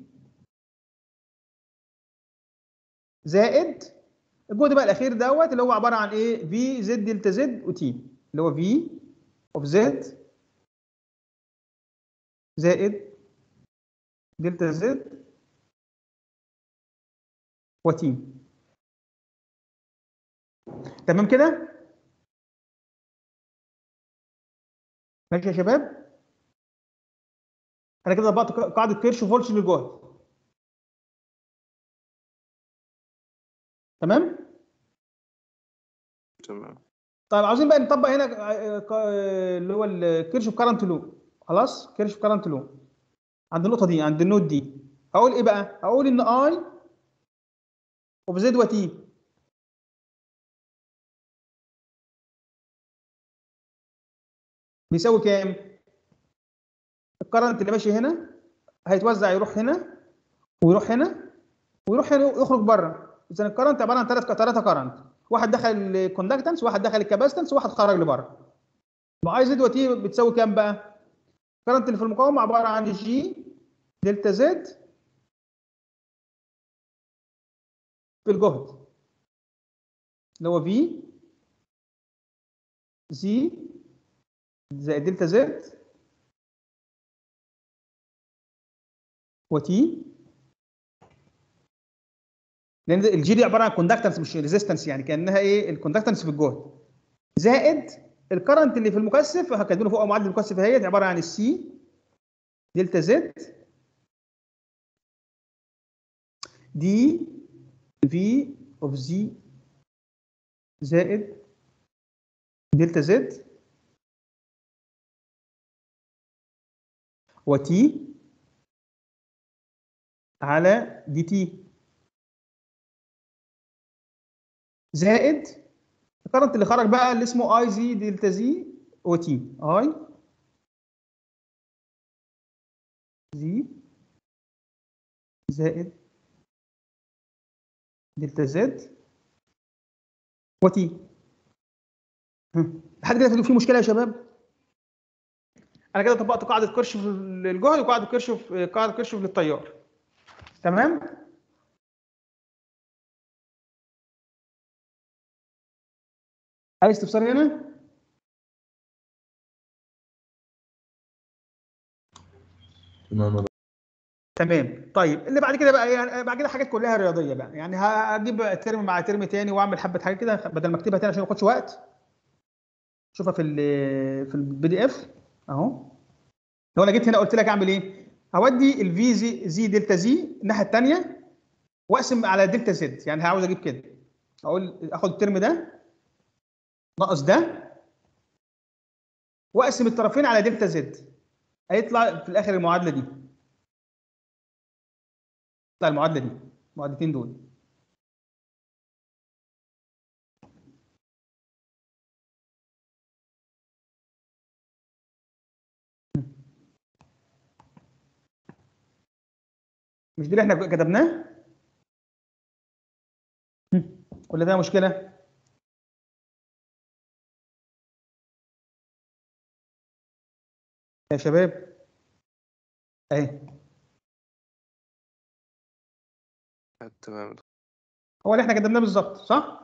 زائد الجهد بقى الاخير دوت اللي هو عباره عن ايه؟ في زد دلتا زد وتي، اللي هو في اوف زد زائد دلتا زد وتي. تمام كده؟ ماشي يا شباب؟ انا كده طبقت قاعده كيرش فولتج للجهد. تمام؟ تمام. طيب عاوزين بقى نطبق هنا اللي هو الكيرشوف كارنت لو. خلاص، كيرشوف كارنت لو عند النقطه دي، عند النود دي، هقول ايه بقى؟ هقول ان اي اوف زد وتي بيساوي كام؟ الكرنت اللي ماشي هنا هيتوزع، يروح هنا ويروح هنا ويروح هنا ويخرج بره. اذا الكرنت عباره عن ثلاثه كرنت، واحد دخل الكوندكتنس، واحد دخل الكاباستنس، وواحد خرج لبره. يبقى اي زد وتي بتساوي كام بقى؟ الكرنت اللي في المقاومه عباره عن جي دلتا زد في الجهد اللي هو في زي زائد دلتا زد وتي لان الجي دي عباره عن كوندكتنس مش ريزيستنس، يعني كانها ايه الكوندكتنس في الجهد زائد الكرنت اللي في المكثف، كاتبينه فوق معادله المكثف اهيت عباره عن السي دلتا زد دي في اوف زي زائد دلتا زد وتي على دي تي زائد الكرنت اللي خرج بقى اللي اسمه اي زي دلتا زي وتي اي زي زائد دلتا زد وتي. لحد كده في مشكله يا شباب؟ انا كده طبقت قاعده كيرشوف للجهد وقاعده كيرشوف للتيار. تمام؟ عايز استفسار هنا؟ تمام. طيب اللي بعد كده بقى، يعني بعد كده حاجات كلها رياضيه بقى، يعني هجيب ترم مع ترم تاني واعمل حبه حاجات كده بدل ما اكتبها تاني عشان ما ياخدش وقت. شوفها في البي دي اف اهو. لو انا جيت هنا قلت لك اعمل ايه؟ اودي الفي زي دلتا زي الناحيه الثانيه واقسم على دلتا زد، يعني عاوز اجيب كده اقول اخد الترم ده ناقص ده واقسم الطرفين على دلتا زد، هيطلع في الاخر المعادله دي. تطلع المعادله دي، المعادلتين دول. مش دي اللي احنا كتبناه؟ ولا ده مشكله؟ يا شباب اهي. تمام. هو اللي احنا كتبناه بالظبط صح؟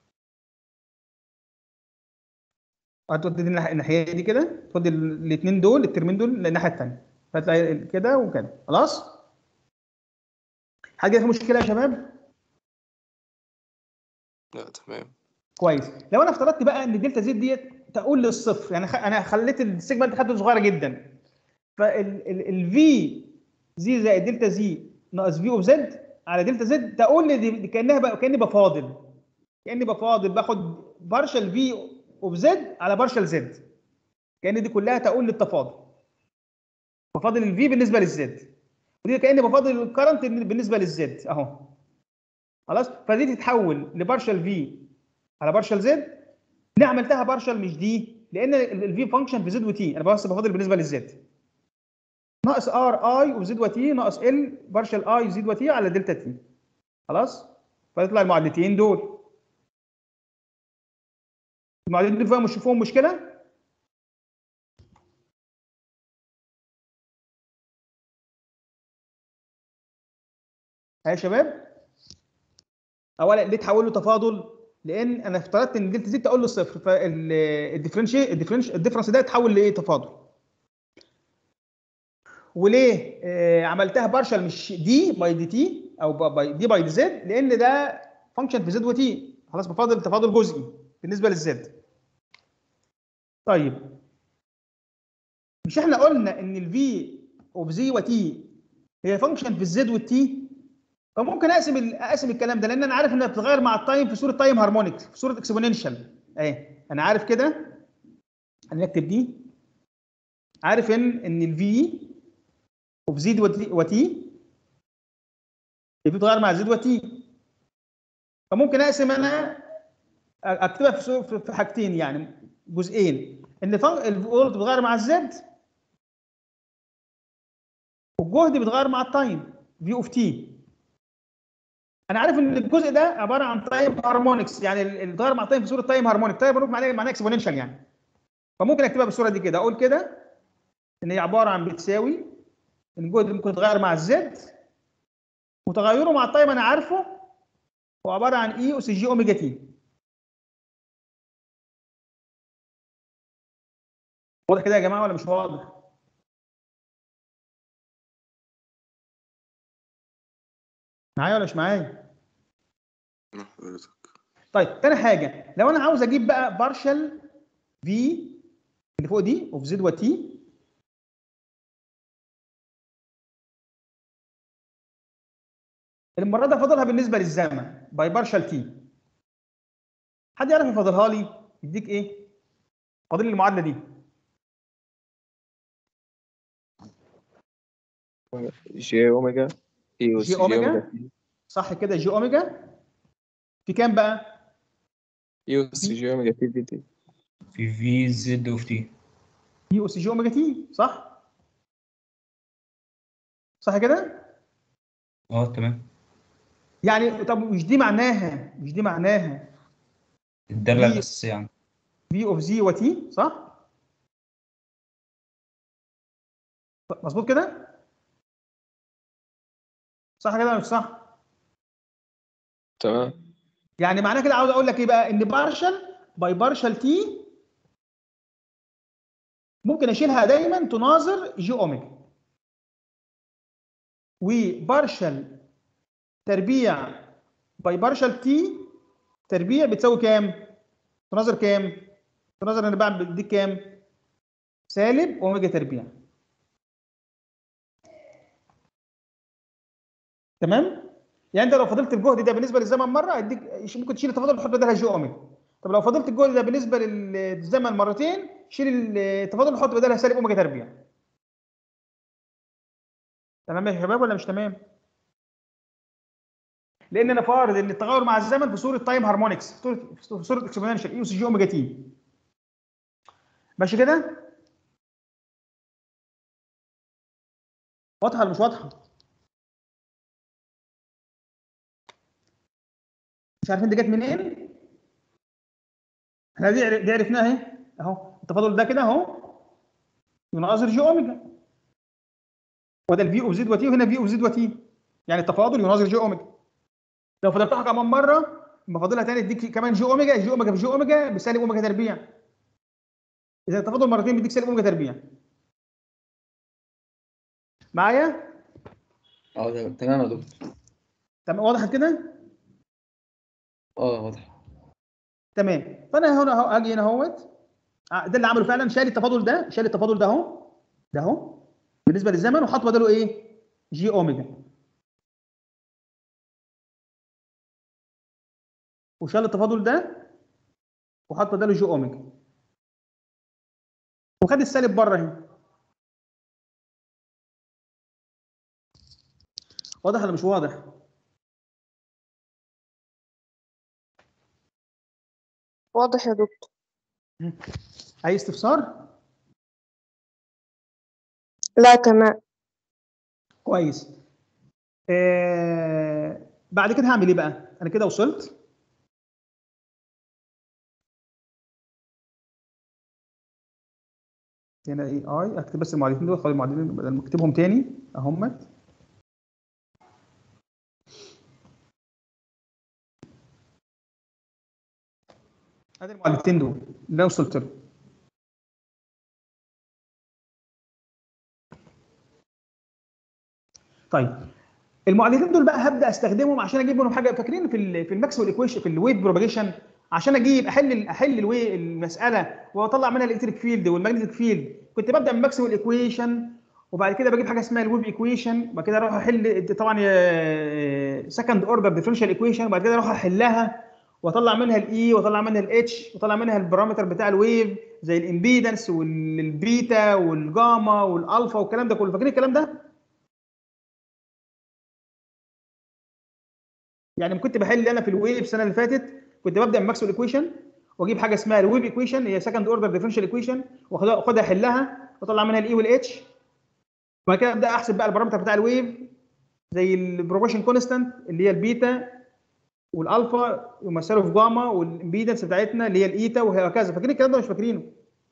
هتودي الناحيه دي كده، تودي الاثنين دول الترمين دول للناحيه الثانيه، فتلاقي كده وكده. خلاص؟ حاجه في مشكله يا شباب؟ لا تمام. كويس. لو انا افترضت بقى ان دلتا زد ديت تقول للصفر، يعني انا خليت السيجمنت خدته صغيره جدا، فالفي زي زائد دلتا زي ناقص في اوف زد على دلتا زد تقول لي دي كانها بقى كاني بفاضل باخد بارشل في اوف زد على بارشل زد، كان دي كلها تقول للتفاضل، بفاضل الفي بالنسبه للزد، ودي كاني بفاضل الكرنت بالنسبه للزد اهو. خلاص؟ فدي تتحول لبارشل في على بارشل زد. ليه عملتها بارشل مش دي؟ لان الفي فانكشن في زد وتي، انا بس بفاضل بالنسبه للزد. ناقص ار اي وزد وتي ناقص ال بارشل اي زد وتي على دلتا تي. خلاص؟ فيطلع المعادلتين دول. المعادلتين دول فيهم مشكله؟ ها يا شباب؟ اولا ليه تحول له تفاضل؟ لان انا افترضت ان دلتا زد تقول له صفر، فالديفرنس ده يتحول لايه؟ تفاضل. وليه عملتها بارشل مش دي باي دي تي او دي باي دي زد؟ لان ده فانكشن في زد وتي، خلاص بفاضل تفاضل جزئي بالنسبه للزد. طيب مش احنا قلنا ان الفي اوف زي وتي هي فانكشن في الزد والتي؟ فممكن اقسم الكلام ده، لان انا عارف انها بتتغير مع التايم في صوره تايم هارمونيك، في صوره اكسبوننشال اهي. انا عارف كده، انا اكتب دي، عارف ان الفي اوف زد وتي بتتغير مع زد وتي، فممكن اقسم انا اكتبها في حاجتين، يعني جزئين، ان الفولت بيتغير مع الزد والجهد بيتغير مع التايم في اوف تي. انا عارف ان الجزء ده عباره عن تايم هارمونكس، يعني اللي بيتغير مع التايم في صوره تايم هارمونيك، تايم هارمونيك معناه اكسبوننشال يعني. فممكن اكتبها بالصوره دي كده، اقول كده ان هي عباره عن بتساوي ان الجهد ممكن يتغير مع الزد وتغيره مع التايم انا عارفه هو عباره عن اي اس جي اوميجا تي. واضح كده يا جماعه ولا مش واضح؟ معايا ولا مش معايا؟ حضرتك. طيب تاني حاجه، لو انا عاوز اجيب بقى بارشل في اللي فوق دي اوف زد وتي، المره ده فاضلها بالنسبه للزمن باي بارشل تي. حد يعرف يفضلها لي؟ يديك ايه؟ فاضل لي المعادله دي. جي اوميجا اي اس جي جي اوميجا اوميجا، صح كده، جي اوميجا في كام بقى؟ اي اس جي اوميجا تي في تي. في في زد اوف تي. في اس جي اوميجا تي، صح؟ صح كده؟ تمام. يعني طب مش دي معناها الدالة في الأساسية يعني. في اوف زي وتي، صح؟ مظبوط كده؟ صح كده ولا مش صح؟ تمام. يعني معناه كده عاوز اقول لك ايه بقى؟ ان بارشل باي بارشل تي ممكن اشيلها دايما تناظر جي اوميجا، وبارشل تربيع باي بارشل تي تربيع بتساوي كام؟ تناظر كام؟ تناظر انا بعمل بديك كام؟ سالب اوميجا تربيع. تمام؟ يعني انت لو فضلت الجهد ده بالنسبه للزمن مره هيديك، ممكن تشيل التفاضل وتحط بدلها جي اوميجا. طب لو فضلت الجهد ده بالنسبه للزمن مرتين، شيل التفاضل وحط بدلها سالب اوميجا تربيع. تمام يا شباب ولا مش تمام؟ لان انا فارض ان التغير مع الزمن في صوره تايم هارمونكس، في صوره اكسبوننشال اي اس جي اوميجا تي. ماشي كده؟ واضحه ولا مش واضحه؟ مش عارفين دي جت منين؟ احنا دي عرفناها اهي، اهو التفاضل ده كده اهو يناظر جي اوميجا، وده الفي اوف زد وتي، وهنا في اوف زد وتي، يعني التفاضل يناظر جي اوميجا. لو فضلتها كمان مره يبقى فاضلها تاني تديك كمان جي اوميجا، جي اوميجا في جي اوميجا بسالب اوميجا تربيع. اذا التفاضل مرتين بيديك سالب اوميجا تربيع. معايا؟ تمام يا دكتور. تمام، وضحت كده؟ واضح. تمام. فانا هنا اهو اجي هنا اهوت، ده اللي عمله فعلا، شال التفاضل ده، شال التفاضل ده اهو، ده اهو بالنسبه للزمن، وحط بداله ايه؟ جي اوميجا. وشال التفاضل ده وحط بداله جي اوميجا، وخد السالب بره اهي. واضح ولا مش واضح؟ واضح يا دكتور. اي استفسار؟ لا تمام. كويس. بعد كده هعمل ايه بقى؟ انا كده وصلت. هنا اي اي، اكتب بس المعادلتين دول، خلي المعادلتين بدل ما اكتبهم تاني اهمت. ادي المعادلتين دول اللي انا وصلت له. طيب المعادلتين دول بقى هبدا استخدمهم عشان اجيب منهم حاجه. فاكرين في الماكسويل ايكويشن، في الويف بروباجيشن، عشان اجيب احل المساله واطلع منها الالكتريك فيلد والماجنتيك فيلد، كنت ببدا من ماكسويل ايكويشن، وبعد كده بجيب حاجه اسمها الويف ايكويشن، وبعد كده اروح احل طبعا سكند اوردر ديفرنشال ايكويشن، وبعد كده اروح احلها واطلع منها الاي واطلع منها الاتش واطلع منها البارامتر بتاع الويف زي الامبيدنس والبيتا والجاما والالفا والكلام ده كله. فاكرين الكلام ده؟ يعني كنت بحل انا في الويف السنه اللي فاتت، كنت ببدا من ماكسويل ايكويشن واجيب حاجه اسمها الويف ايكويشن، هي سكند اوردر ديفرنشال ايكويشن، واخدها احلها واطلع منها الاي والاتش، وبعد كده ابدا احسب بقى البارامتر بتاع الويف زي البروبوشن كونستانت اللي هي البيتا والالفا يمثلوا في جاما، والامبيدنس بتاعتنا اللي هي الايتا، وهكذا. فاكرين الكلام ده مش فاكرينه؟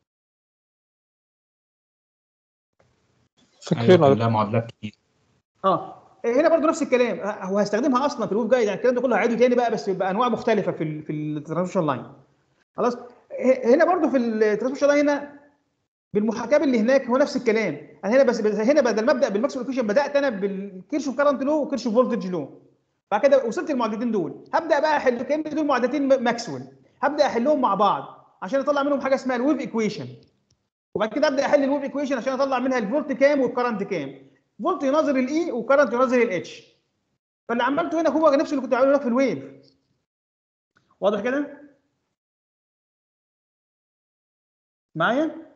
ايوه كان لها معادلات كتير. هنا برضو نفس الكلام، هو هستخدمها اصلا في الويف جايد، يعني الكلام ده كله هعيده تاني بقى بس بانواع مختلفه في الترانسميشن لاين. خلاص. هنا برضو في الترانسميشن لاين هنا بالمحاكاه اللي هناك هو نفس الكلام. انا هنا بس هنا بدل ما ابدا بالماكسويل ايكويشن بدات انا بالكيرشوف كارنت لو وكيرشوف فولتج لو. بعد كده وصلت للمعادلتين دول، هبدا بقى احل كان دول معادلتين ماكسويل، هبدا احلهم مع بعض عشان اطلع منهم حاجه اسمها الويف ايكويشن. وبعد كده ابدا احل الويف ايكويشن عشان اطلع منها الفولت كام والكرنت كام. فولت يناظر الاي وكرنت يناظر الاتش. فاللي عملته هنا هو نفس اللي كنت بعمله في الويف. واضح كده؟ معايا؟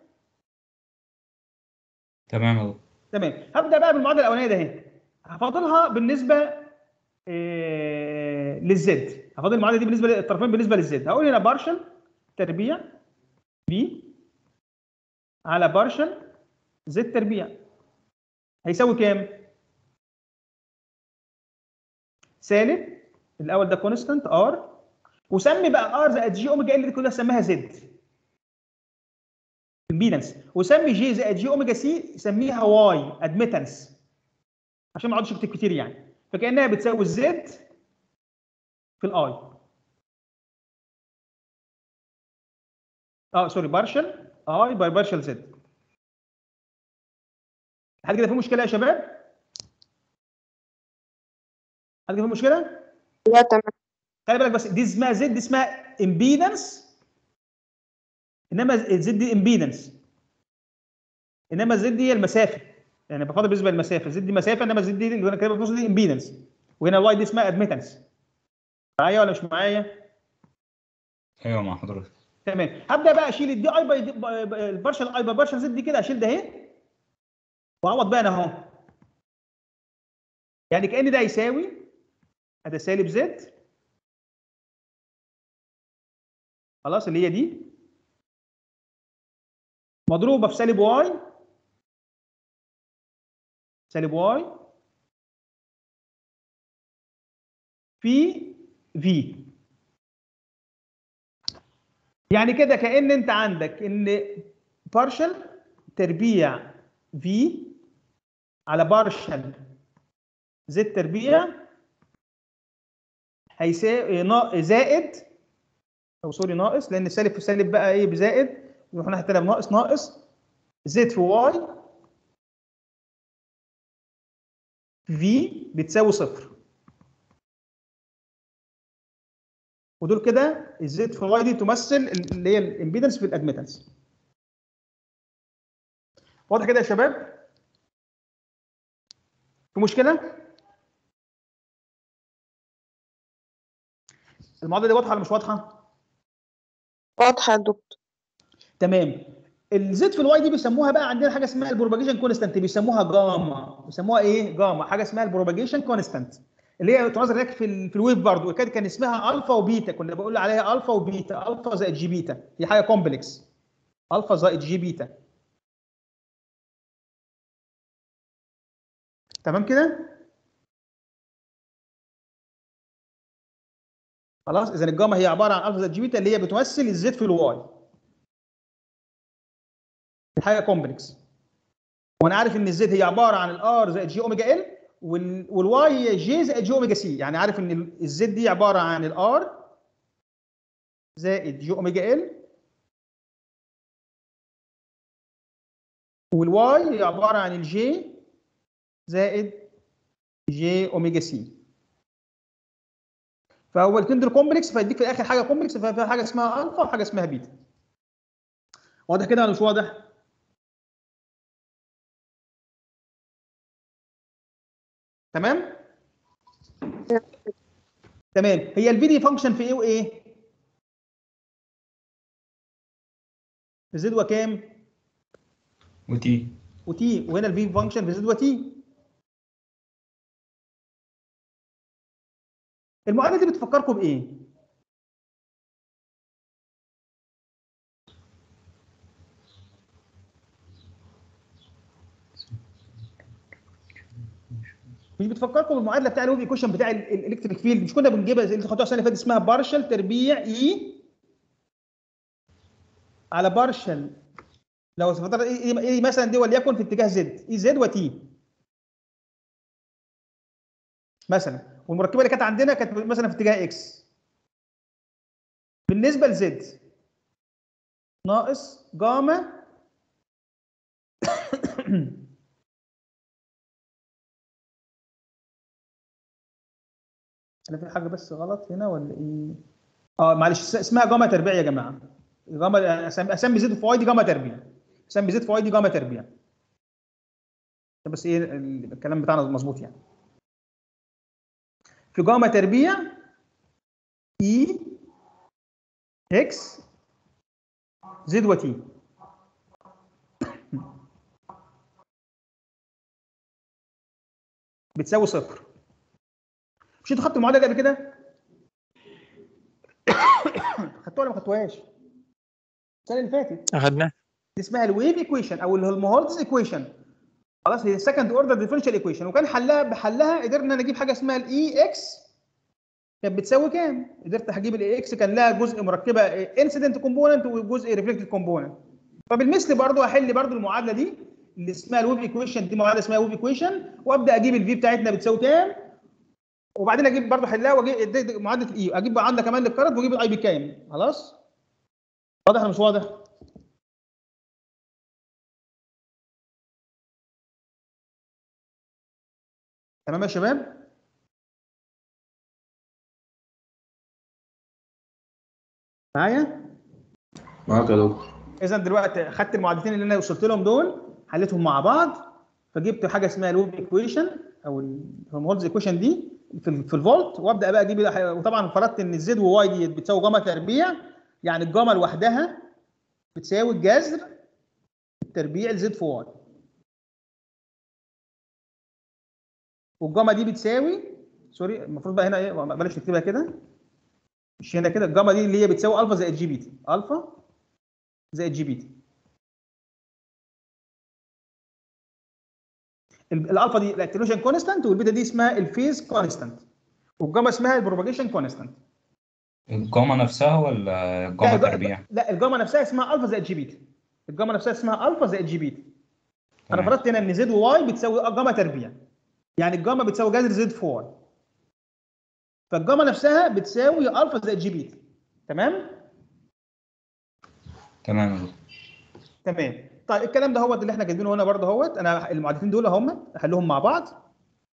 تمام يا دكتور. تمام. هبدا بقى بالمعادله الاولانيه ده اهي. هفاضلها بالنسبه للزد. هفاضل المعادله دي بالنسبه للطرفين بالنسبه للزد. هقول هنا بارشل تربيع في على بارشل زد تربيع هيساوي كام؟ سالب الاول ده كونستانت ار، وسمي بقى ار زائد جي اوميجا ال دي كلها سميها زد امبيدنس، وسمي جي زائد جي اوميجا سي سميها واي ادميتنس عشان ما اقعدش اكتب كتير يعني. فكانها بتساوي الزد في الاي. سوري بارشل اي باي بارشل زد. حد كده في مشكله يا شباب؟ حد كده في مشكله؟ لا تمام. خلي بالك بس دي اسمها زد، دي اسمها امبيدنس، انما الزد دي امبيدنس، انما الزد دي هي المسافه. يعني بفضل بالنسبه للمسافه، الزد دي مسافه، انما الزد دي اللي انا كاتبها في النص دي امبيدنس، وهنا الواي دي اسمها ادميتنس. معايا ولا مش معايا؟ ايوه مع حضرتك. تمام. هبدا بقى اشيل الدي اي باي البارشل اي باي بارشل زد دي كده، اشيل ده اهي واعوض بقى انا اهو. يعني كان ده يساوي هذا سالب زد خلاص اللي هي دي مضروبه في سالب واي، سالب واي في في. يعني كده كأن انت عندك ان بارشل تربيع في على بارشل زد تربيع هيساوي زائد، او سوري ناقص، لان سالب في سالب بقى ايه بزائد، ونروح ناحيه الثانيه بناقص ناقص زد في واي في بتساوي صفر. ودول كده الزد في واي دي تمثل اللي هي الامبيدنس في الادميتنس. واضح كده يا شباب؟ في مشكله؟ المعادله دي واضحه ولا مش واضحه؟ واضحة يا دكتور. تمام. الزد في الواي دي بيسموها بقى عندنا حاجه اسمها البروباجيشن كونستانت، بيسموها جاما. بيسموها ايه؟ جاما. حاجه اسمها البروباجيشن كونستانت اللي هي تناظر هناك في الويف برضه، كان اسمها الفا وبيتا، كنا بقول عليها الفا وبيتا، الفا زائد جي بيتا، هي حاجه كومبلكس، الفا زائد جي بيتا. تمام كده؟ خلاص. اذا الجاما هي عباره عن الفا زائد جي بيتا اللي هي بتمثل الزد في الواي، حاجه كومبلكس. وانا عارف ان الزد هي عباره عن الار زائد جي اوميجا ال، والواي هي جي زائد جي اوميجا سي. يعني عارف ان الزد دي عباره عن الار زائد جي اوميجا ال، والواي هي عباره عن الجي زائد جي اوميجا سي. فهو الاثنين دول كومبلكس، فيديك في الاخر حاجه كومبلكس فيها حاجه اسمها الفا وحاجه اسمها بيتا. واضح كده ولا مش واضح؟ تمام؟ تمام. هي الفي دي فانكشن في ايه وايه؟ في زد وكام؟ وتي. وتي. وهنا الفي فانكشن في زد وتي. المعادله دي بتفكركم بايه؟ مش بتفكركم بالمعادله بتاع الويف ايكويشن بتاع الالكتريك فيلد؟ مش كنا بنجيبها اللي خدتوها السنه اللي فاتت اسمها بارشل تربيع اي على بارشل، لو فترة ايه مثلا دي وليكن في اتجاه زد، اي زد وتي مثلا، والمركبه اللي كانت عندنا كانت مثلا في اتجاه اكس. بالنسبه لزد ناقص جاما انا في حاجه بس غلط هنا ولا ايه؟ معلش، اسمها جاما تربيع يا جماعه. جاما اسمي زد في واي دي جاما تربيع. اسمي زد في واي دي جاما تربيع. بس ايه الكلام بتاعنا مظبوط يعني. في جاما تربيع اي اكس زد وتي. بتساوي صفر. مش انتوا خدتوا المعادله دي قبل كده؟ خدتوها ولا ما خدتوهاش؟ السنه اللي فاتت. أخدناه. دي اسمها الويف ايكويشن او الهولمهولتز ايكويشن. خلاص، هي السكند اوردر ديفرنشال ايكويشن، وكان بحلها قدرنا نجيب حاجه اسمها الاي اكس كانت بتساوي كام؟ قدرت هجيب الاي اكس كان لها جزء مركبه انسيدنت كومبوننت وجزء ريفلكتد كومبوننت. فبالمثل برضو احل برضو المعادله دي اللي اسمها الويف ايكويشن. دي معادله اسمها ويف ايكويشن، وابدا اجيب الفي بتاعتنا بتساوي كام، وبعدين اجيب برضو احلها واجيب معادله الاي، اجيب معادله كمان للكرنت واجيب الاي بكام. خلاص؟ واضح ولا مش واضح؟ تمام يا شباب؟ معايا؟ معاك يا دكتور. اذا دلوقتي خدت المعادلتين اللي انا وصلت لهم دول، حليتهم مع بعض، فجبت حاجه اسمها الويف ايكويشن او الهولمهولتز ايكويشن دي في الفولت، وابدا بقى اجيب. وطبعا فرضت ان الزد وواي دي بتساوي جاما تربيع، يعني الجاما لوحدها بتساوي الجذر التربيع لزد في واي، والجاما دي بتساوي، سوري المفروض بقى هنا ايه، بلاش نكتبها كده، مش هنا كده. الجاما دي اللي هي بتساوي الفا زائد جي بيتا، الفا زائد جي بيتا. الالفا دي الاتنيوشن كونستانت، والبيتا دي اسمها الفيز كونستانت، والجاما اسمها البروباجيشن كونستانت. الجاما نفسها ولا جاما تربيع؟ لا، الجاما نفسها اسمها الفا زائد جي بيتا. الجاما نفسها اسمها الفا زائد جي بيتا. انا تمام. فرضت هنا ان زد وواي بتساوي جاما تربيع، يعني الجاما بتساوي جذر زد في واي، فالجاما نفسها بتساوي الفا زائد جي بيتا. تمام؟ تمام يا دكتور. تمام. طيب الكلام ده هو اللي احنا جايبينه هنا برضه اهوت. انا المعادلتين دول هم احلهم مع بعض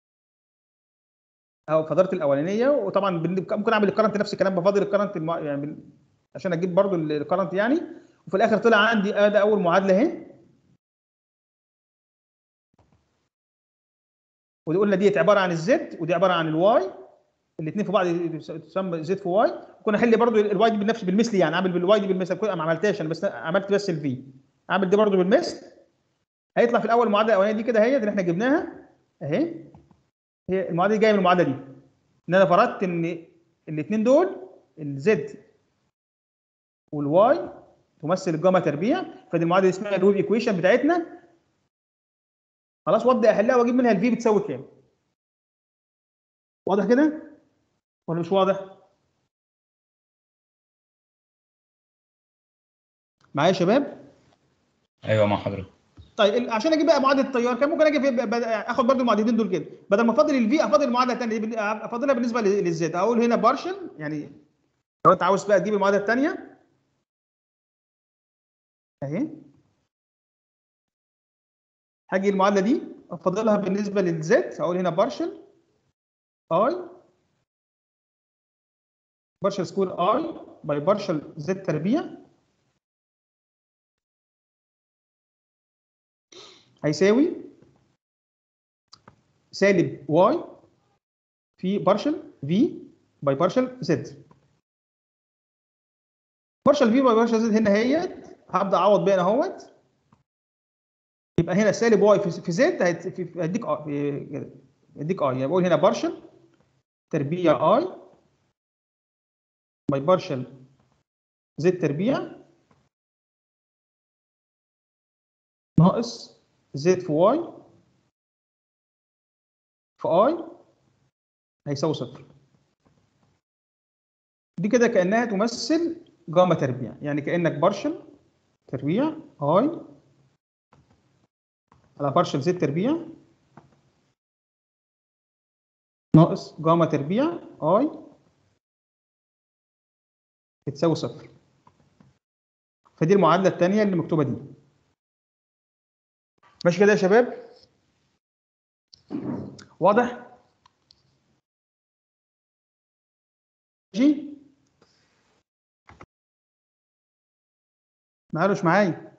اهو فترات الاولانيه، وطبعا ممكن اعمل الكرنت نفس الكلام، بفاضل الكرنت يعني عشان اجيب برضه الكرنت يعني. وفي الاخر طلع عندي ده اول معادله اهي، ودي قلنا ديت عباره عن الزد ودي عباره عن الواي، الاثنين في بعض تسمى زد في واي. كنا احل برضه الواي دي بالنفس بالمثل، يعني اعمل بالواي دي بالمثل. ما عملتهاش انا، بس عملت بس الفي، اعمل دي برضه بالمثل. هيطلع في الاول المعادله الاولانيه دي كده، هي اللي احنا جبناها اهي. هي المعادله دي جايه من المعادله دي، ان انا فرضت ان الاثنين دول الزد والواي تمثل الجاما تربيع، فدي المعادله اسمها الويف ايكويشن بتاعتنا. خلاص، وابدا احلها واجيب منها الفي بتساوي كام. واضح كده ولا مش واضح؟ معايا يا شباب؟ ايوه مع حضرتك. طيب عشان اجيب بقى معادله التيار، كان ممكن اجي اخد برضو المعادلتين دول كده، بدل ما افضل الفي افضل المعادله الثانيه، افضلها بالنسبه للزد. اقول هنا بارشل، يعني لو انت عاوز بقى تجيب المعادله الثانيه اهي، هاجي المعادله دي افضلها بالنسبه للزد، اقول هنا بارشل اي بارشل سكوير اي باي بارشل زد تربيع هيساوي سالب واي في بارشل في باي بارشل زد. بارشل في باي بارشل زد هنا هي هبدا اعوض بيها اهوت، يبقى هنا سالب واي في زد هيديك يديك اي. يعني بقول هنا بارشل تربيع اي باي بارشل زد تربيع ناقص زد في واي في اي هيساوي صفر. دي كده كانها تمثل جاما تربيع، يعني كانك بارشل تربيع اي على بارشل زد تربيع ناقص جاما تربيع اي بتساوي صفر. فدي المعادله الثانيه اللي مكتوبه دي. ماشي كده يا شباب؟ واضح؟ ماشي؟ معلش معايا.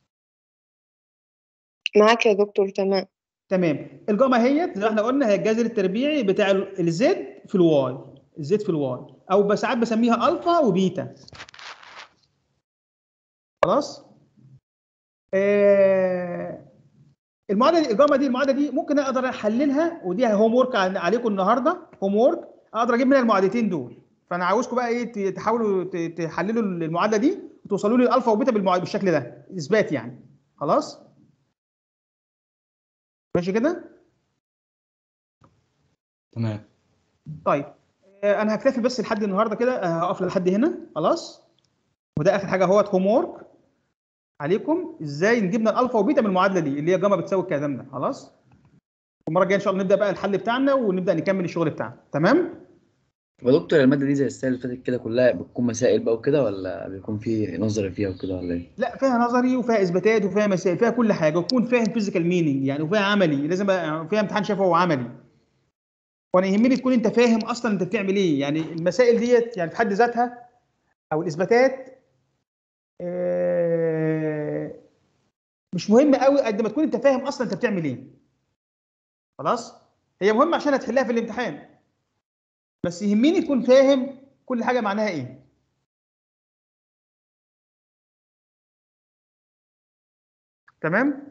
معاك يا دكتور. تمام. تمام. الجاما هي زي ما احنا قلنا هي الجذر التربيعي بتاع الزد في الواي، الزد في الواي، او ساعات بسميها الفا وبيتا. خلاص؟ المعادله الجاما دي، المعادله دي ممكن اقدر احللها، ودي هوم ورك عليكم النهارده، هوم ورك اقدر اجيب منها المعادلتين دول. فانا عاوزكم بقى ايه، تحاولوا تحللوا المعادله دي وتوصلوا لي الالفا وبيتا بالشكل ده، اثبات يعني. خلاص؟ ماشي كده؟ تمام. طيب انا هكتفي بس لحد النهارده كده، هقف لحد هنا. خلاص؟ وده اخر حاجه اهوت، هوم وورك عليكم ازاي نجيب الالفا وبيتا من المعادله دي اللي هي جاما بتساوي الكلام ده. خلاص؟ المره الجايه ان شاء الله نبدا بقى الحل بتاعنا ونبدا نكمل الشغل بتاعنا. تمام؟ يا دكتور المادة دي زي السنة اللي فاتت كده كلها بتكون مسائل بقى وكده، ولا بيكون في نظري فيها وكده، ولا ايه؟ لا، فيها نظري وفيها اثباتات وفيها مسائل، فيها كل حاجه، وتكون فاهم فيزيكال مينينج يعني، وفيها عملي، لازم فيها امتحان شفوي وعملي. وانا يهمني تكون انت فاهم اصلا انت بتعمل ايه، يعني المسائل ديت يعني في حد ذاتها او الاثباتات مش مهم قوي قد ما تكون انت فاهم اصلا انت بتعمل ايه. خلاص؟ هي مهمه عشان هتحلها في الامتحان، بس يهمني تكون فاهم كل حاجه معناها ايه. تمام؟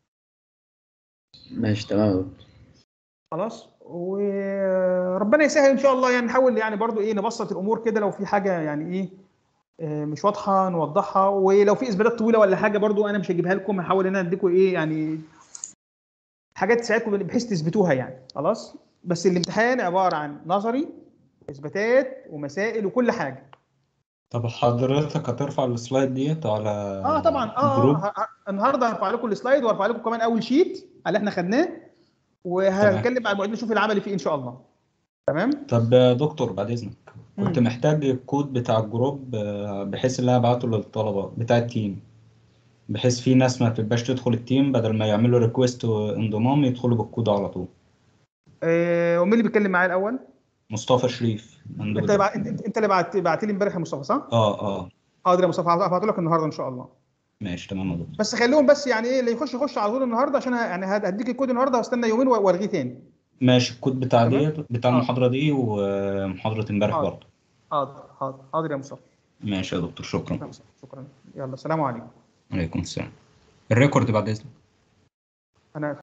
ماشي تمام يا دكتور. خلاص، وربنا يسهل ان شاء الله. يعني نحاول يعني برضو ايه نبسط الامور كده، لو في حاجه يعني ايه مش واضحه نوضحها، ولو في اثباتات طويله ولا حاجه برضو انا مش هجيبها لكم، هحاول ان انا اديكم ايه يعني حاجات تساعدكم بحيث تثبتوها يعني. خلاص؟ بس الامتحان عباره عن نظري، اثباتات ومسائل وكل حاجه. طب حضرتك هترفع السلايد ديت على طبعا الجروب؟ النهارده هرفع لكم السلايد، وهرفع لكم كمان اول شيت اللي احنا خدناه، تمام. وهنتكلم مع المعيدين نشوف العملي فيه ان شاء الله. تمام؟ طب يا دكتور بعد إذنك، كنت مم. محتاج الكود بتاع الجروب بحيث إن أنا أبعته للطلبة بتاع التيم، بحيث في ناس ما تبقاش تدخل التيم بدل ما يعملوا ريكويست وانضمام يدخلوا بالكود على طول. ومين اللي بيتكلم معايا الاول؟ مصطفى شريف انت مندوب. انت اللي بعت لي امبارح يا مصطفى، صح؟ اه. حاضر يا مصطفى، هبعته لك النهارده ان شاء الله. ماشي تمام يا دكتور. بس خليهم بس يعني ايه اللي يخش على طول النهارده، عشان يعني هديك الكود النهارده، هستنى يومين والغيه تاني. ماشي، الكود بتاع تمام؟ بتاع المحاضرة دي ومحاضرة امبارح حاضر برضه. حاضر يا مصطفى. ماشي يا دكتور، شكرا. شكرا. يلا، سلام عليكم. عليكم السلام. الريكورد بعد إذنك. انا